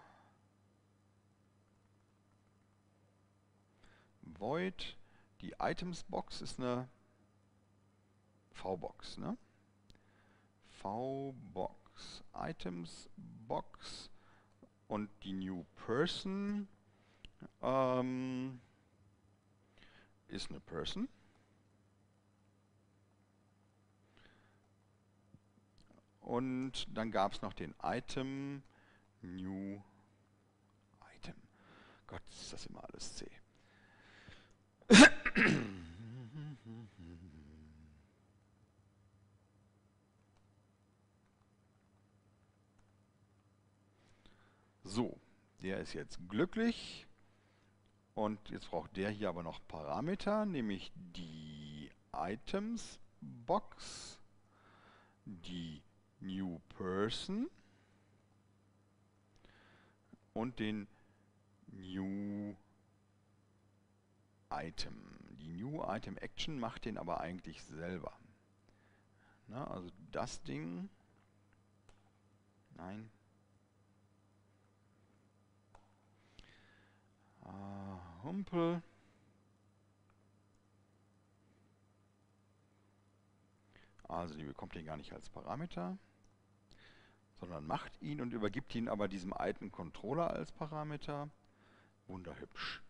Void. Die Items Box ist eine V-Box, ne? V-Box. Items Box. Und die New Person ist eine Person. Und dann gab es noch den Item, New Item. Gott, ist das immer alles zäh. So, der ist jetzt glücklich. Und jetzt braucht der hier aber noch Parameter, nämlich die Items Box, die New Person und den New Item. Die New Item Action macht den aber eigentlich selber. Na, also das Ding. Nein. Humpel. Also die bekommt den gar nicht als Parameter, sondern macht ihn und übergibt ihn aber diesem Item Controller als Parameter. Wunderhübsch.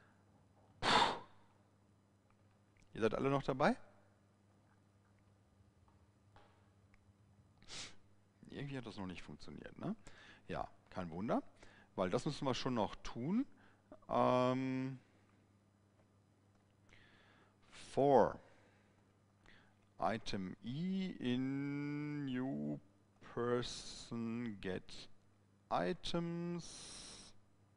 Ihr seid alle noch dabei? Irgendwie hat das noch nicht funktioniert, ne? Ja, kein Wunder, weil das müssen wir schon noch tun. For Item E in New Person Get Items.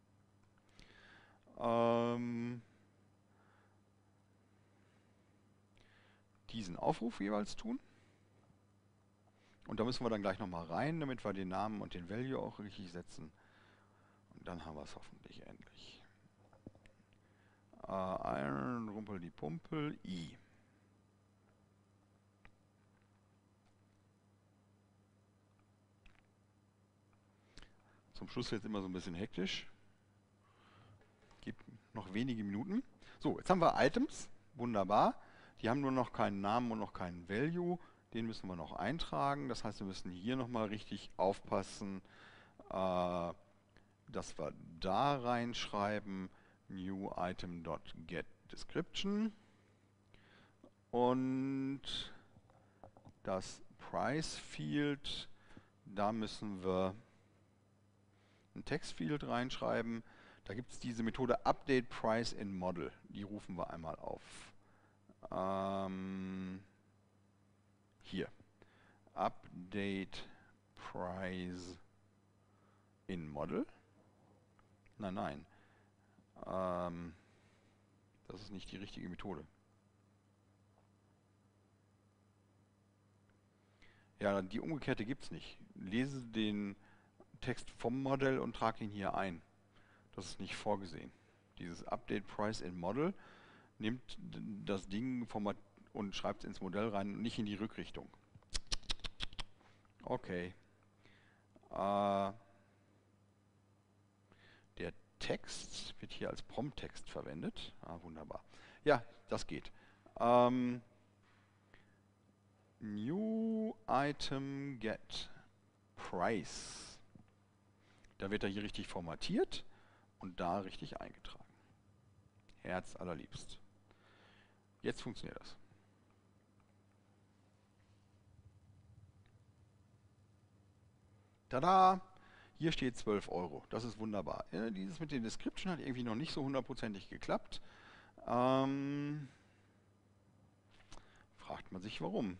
Diesen Aufruf jeweils tun. Und da müssen wir dann gleich nochmal rein, damit wir den Namen und den Value auch richtig setzen. Und dann haben wir es hoffentlich endlich. Iron, Rumpel die Pumpel, I. Zum Schluss jetzt immer so ein bisschen hektisch. Gibt noch wenige Minuten. So, jetzt haben wir Items. Wunderbar. Die haben nur noch keinen Namen und noch keinen Value. Den müssen wir noch eintragen. Das heißt, wir müssen hier nochmal richtig aufpassen, dass wir da reinschreiben new item.get description und das Price Field, da müssen wir ein Textfield reinschreiben. Da gibt es diese Methode Update Price in Model. Die rufen wir einmal auf. Hier. Update Price in Model. Nein. Das ist nicht die richtige Methode. Ja, die umgekehrte gibt es nicht. Lese den Text vom Modell und trage ihn hier ein. Das ist nicht vorgesehen. Dieses Update Price in Model nimmt das Ding und schreibt es ins Modell rein und nicht in die Rückrichtung. Okay. Der Text wird hier als Prompt-Text verwendet. Wunderbar. Ja, das geht. New Item Get Price. Da wird er hier richtig formatiert und da richtig eingetragen. Herz allerliebst. Jetzt funktioniert das. Tada! Hier steht 12 Euro. Das ist wunderbar. Dieses mit den Description hat irgendwie noch nicht so hundertprozentig geklappt. Fragt man sich warum.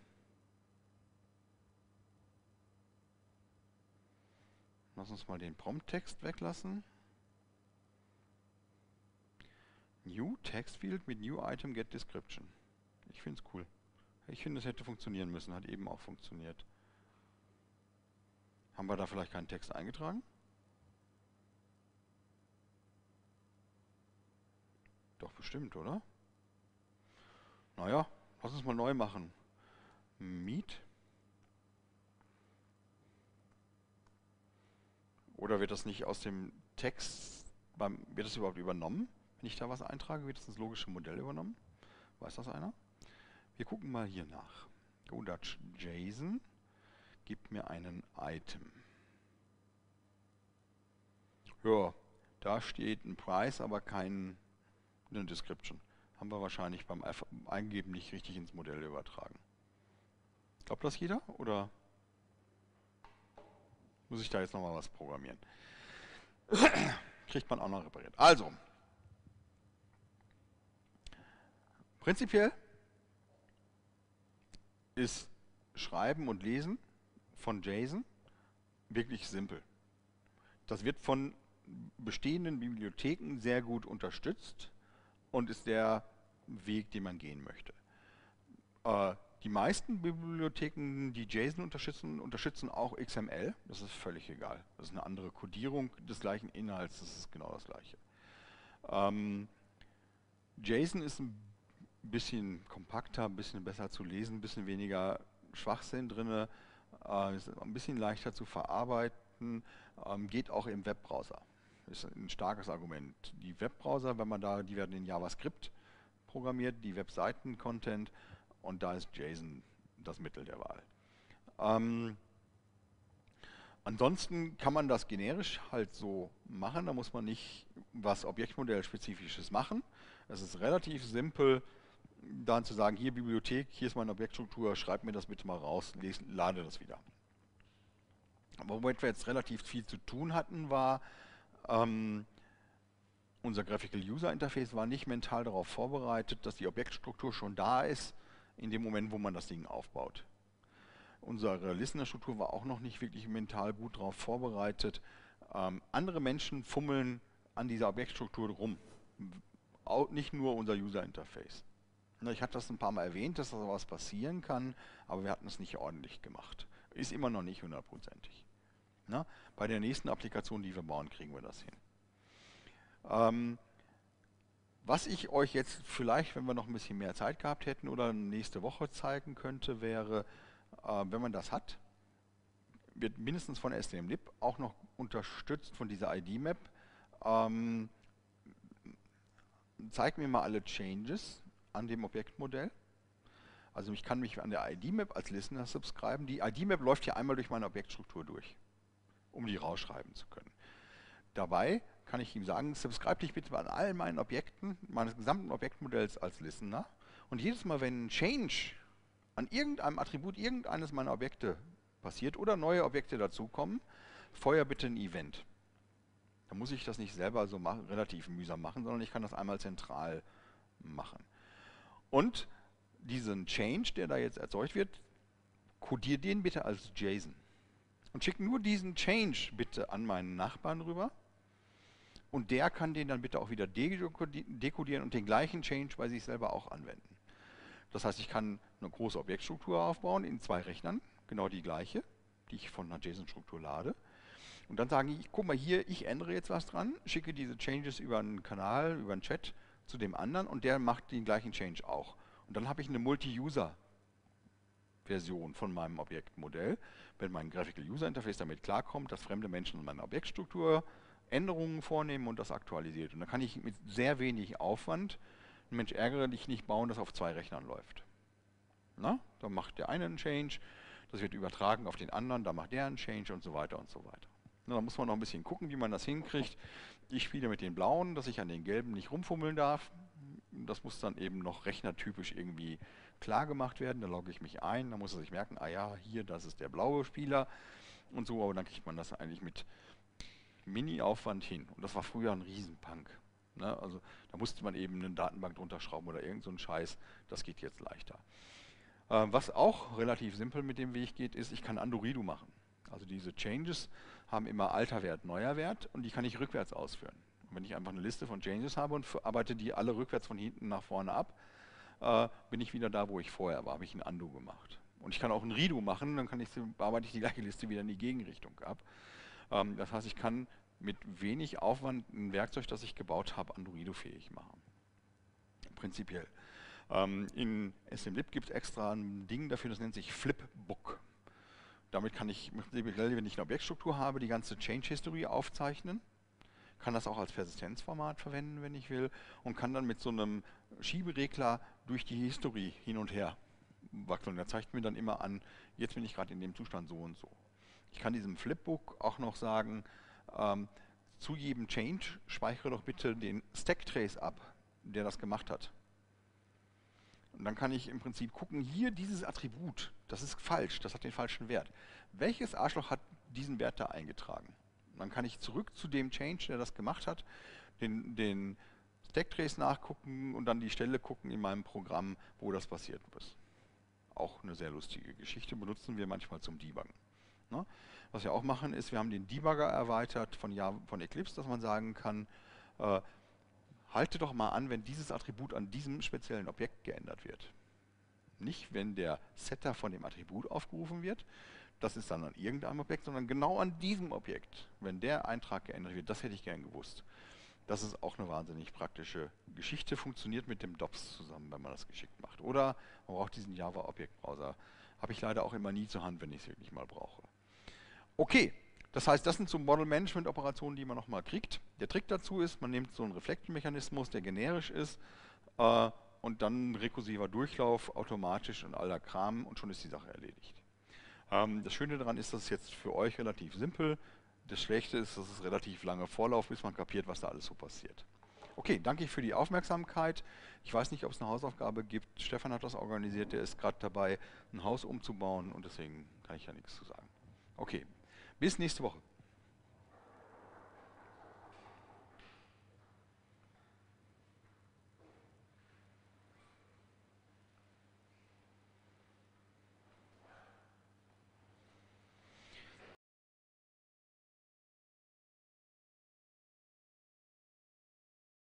Lass uns mal den Prompt-Text weglassen. New Text Field mit New Item Get Description. Ich finde es cool. Ich finde, es hätte funktionieren müssen. Hat eben auch funktioniert. Haben wir da vielleicht keinen Text eingetragen? Doch bestimmt, oder? Naja, lass uns mal neu machen. Meet. Oder wird das nicht aus dem Text, wird das überhaupt übernommen? Wenn ich da was eintrage, wird das ins logische Modell übernommen? Weiß das einer? Wir gucken mal hier nach. Go-Dutch JSON gibt mir einen Item. Ja, da steht ein Price, aber keine Description. Haben wir wahrscheinlich beim Eingeben nicht richtig ins Modell übertragen. Glaubt das jeder? Oder muss ich da jetzt nochmal was programmieren? Kriegt man auch noch repariert. Also, prinzipiell ist Schreiben und Lesen von JSON wirklich simpel. Das wird von bestehenden Bibliotheken sehr gut unterstützt und ist der Weg, den man gehen möchte. Die meisten Bibliotheken, die JSON unterstützen auch XML. Das ist völlig egal. Das ist eine andere Codierung des gleichen Inhalts. Das ist genau das gleiche. JSON ist ein bisschen kompakter, ein bisschen besser zu lesen, ein bisschen weniger Schwachsinn drin, ist ein bisschen leichter zu verarbeiten, geht auch im Webbrowser. Ist ein starkes Argument. Die Webbrowser, die werden in JavaScript programmiert, die Webseiten-Content, und da ist JSON das Mittel der Wahl. Ansonsten kann man das generisch halt so machen, da muss man nicht was Objektmodell-spezifisches machen. Es ist relativ simpel, dann zu sagen, hier Bibliothek, hier ist meine Objektstruktur, schreib mir das bitte mal raus, lade das wieder. Aber womit wir jetzt relativ viel zu tun hatten, war, unser Graphical User Interface war nicht mental darauf vorbereitet, dass die Objektstruktur schon da ist, in dem Moment, wo man das Ding aufbaut. Unsere Listener-Struktur war auch noch nicht wirklich mental gut darauf vorbereitet. Andere Menschen fummeln an dieser Objektstruktur rum. Auch nicht nur unser User Interface. Ich hatte das ein paar Mal erwähnt, dass da was passieren kann, aber wir hatten es nicht ordentlich gemacht. Ist immer noch nicht hundertprozentig. Bei der nächsten Applikation, die wir bauen, kriegen wir das hin. Was ich euch jetzt vielleicht, wenn wir noch ein bisschen mehr Zeit gehabt hätten oder nächste Woche zeigen könnte, wäre, wenn man das hat, wird mindestens von STMlib auch noch unterstützt von dieser ID-Map. Ähm, Zeig mir mal alle Changes an dem Objektmodell. Also ich kann mich an der ID-Map als Listener subscriben. Die ID-Map läuft hier einmal durch meine Objektstruktur durch, um die rausschreiben zu können. Dabei kann ich ihm sagen, subscribe dich bitte an all meinen Objekten, meines gesamten Objektmodells als Listener. Und jedes Mal, wenn ein Change an irgendeinem Attribut irgendeines meiner Objekte passiert oder neue Objekte dazukommen, feuer bitte ein Event. Da muss ich das nicht selber so relativ mühsam machen, sondern ich kann das einmal zentral machen. Und diesen Change, der da jetzt erzeugt wird, kodiert den bitte als JSON. Und schickt nur diesen Change bitte an meinen Nachbarn rüber. Und der kann den dann bitte auch wieder dekodieren und den gleichen Change bei sich selber auch anwenden. Das heißt, ich kann eine große Objektstruktur aufbauen in 2 Rechnern, genau die gleiche, die ich von einer JSON-Struktur lade. Und dann sagen ich, guck mal hier, ich ändere jetzt was dran, schicke diese Changes über einen Kanal, über einen Chat zu dem anderen und der macht den gleichen Change auch. Und dann habe ich eine Multi-User-Version von meinem Objektmodell. Wenn mein Graphical User Interface damit klarkommt, dass fremde Menschen in meiner Objektstruktur Änderungen vornehmen und das aktualisiert. Und dann kann ich mit sehr wenig Aufwand, Mensch, ärgere dich nicht, bauen, das auf 2 Rechnern läuft. Na? Dann macht der eine einen Change, das wird übertragen auf den anderen, da macht der einen Change und so weiter und so weiter. Na, da muss man noch ein bisschen gucken, wie man das hinkriegt. Ich spiele mit den blauen, dass ich an den gelben nicht rumfummeln darf. Das muss dann eben noch rechnertypisch irgendwie klar gemacht werden. Da logge ich mich ein, dann muss er sich merken, ah ja, hier, das ist der blaue Spieler und so, aber dann kriegt man das eigentlich mit Mini-Aufwand hin. Und das war früher ein Riesenpunk. Ne? Also da musste man eben eine Datenbank drunter schrauben oder irgend so ein Scheiß. Das geht jetzt leichter. Was auch relativ simpel mit dem Weg geht, ist, ich kann Undo-Redo machen. Also diese Changes haben immer alter Wert, neuer Wert und die kann ich rückwärts ausführen. Und wenn ich einfach eine Liste von Changes habe und arbeite die alle rückwärts von hinten nach vorne ab, bin ich wieder da, wo ich vorher war, habe ich ein Undo gemacht. Und ich kann auch ein Redo machen, dann bearbeite ich die gleiche Liste wieder in die Gegenrichtung ab. Das heißt, ich kann mit wenig Aufwand ein Werkzeug, das ich gebaut habe, Undo-Redo-fähig machen. Prinzipiell. In SMLib gibt es extra ein Ding dafür, das nennt sich Flipbook. Damit kann ich, wenn ich eine Objektstruktur habe, die ganze Change-History aufzeichnen. Kann das auch als Persistenzformat verwenden, wenn ich will. Und kann dann mit so einem Schieberegler durch die History hin und her wachsen. Der zeigt mir dann immer an, jetzt bin ich gerade in dem Zustand so und so. Ich kann diesem Flipbook auch noch sagen, zu jedem Change speichere doch bitte den Stacktrace ab, der das gemacht hat. Und dann kann ich im Prinzip gucken, hier dieses Attribut, das ist falsch, das hat den falschen Wert. Welches Arschloch hat diesen Wert da eingetragen? Und dann kann ich zurück zu dem Change, der das gemacht hat, den Stacktrace nachgucken und dann die Stelle gucken in meinem Programm, wo das passiert ist. Auch eine sehr lustige Geschichte, benutzen wir manchmal zum Debuggen. Ne? Was wir auch machen ist, wir haben den Debugger erweitert von Eclipse, dass man sagen kann, halte doch mal an, wenn dieses Attribut an diesem speziellen Objekt geändert wird. Nicht, wenn der Setter von dem Attribut aufgerufen wird, das ist dann an irgendeinem Objekt, sondern genau an diesem Objekt, wenn der Eintrag geändert wird. Das hätte ich gern gewusst. Das ist auch eine wahnsinnig praktische Geschichte, funktioniert mit dem DOPS zusammen, wenn man das geschickt macht. Oder man braucht diesen Java-Objekt-Browser. Habe ich leider auch immer nie zur Hand, wenn ich es wirklich mal brauche. Okay. Das heißt, das sind so Model-Management-Operationen, die man nochmal kriegt. Der Trick dazu ist, man nimmt so einen Reflect-Mechanismus, der generisch ist, und dann rekursiver Durchlauf, automatisch und all der Kram und schon ist die Sache erledigt. Das Schöne daran ist, dass es jetzt für euch relativ simpel. Das Schlechte ist, dass es relativ lange Vorlauf, bis man kapiert, was da alles so passiert. Okay, danke für die Aufmerksamkeit. Ich weiß nicht, ob es eine Hausaufgabe gibt. Stefan hat das organisiert, der ist gerade dabei, ein Haus umzubauen und deswegen kann ich ja nichts zu sagen. Okay. Bis nächste Woche.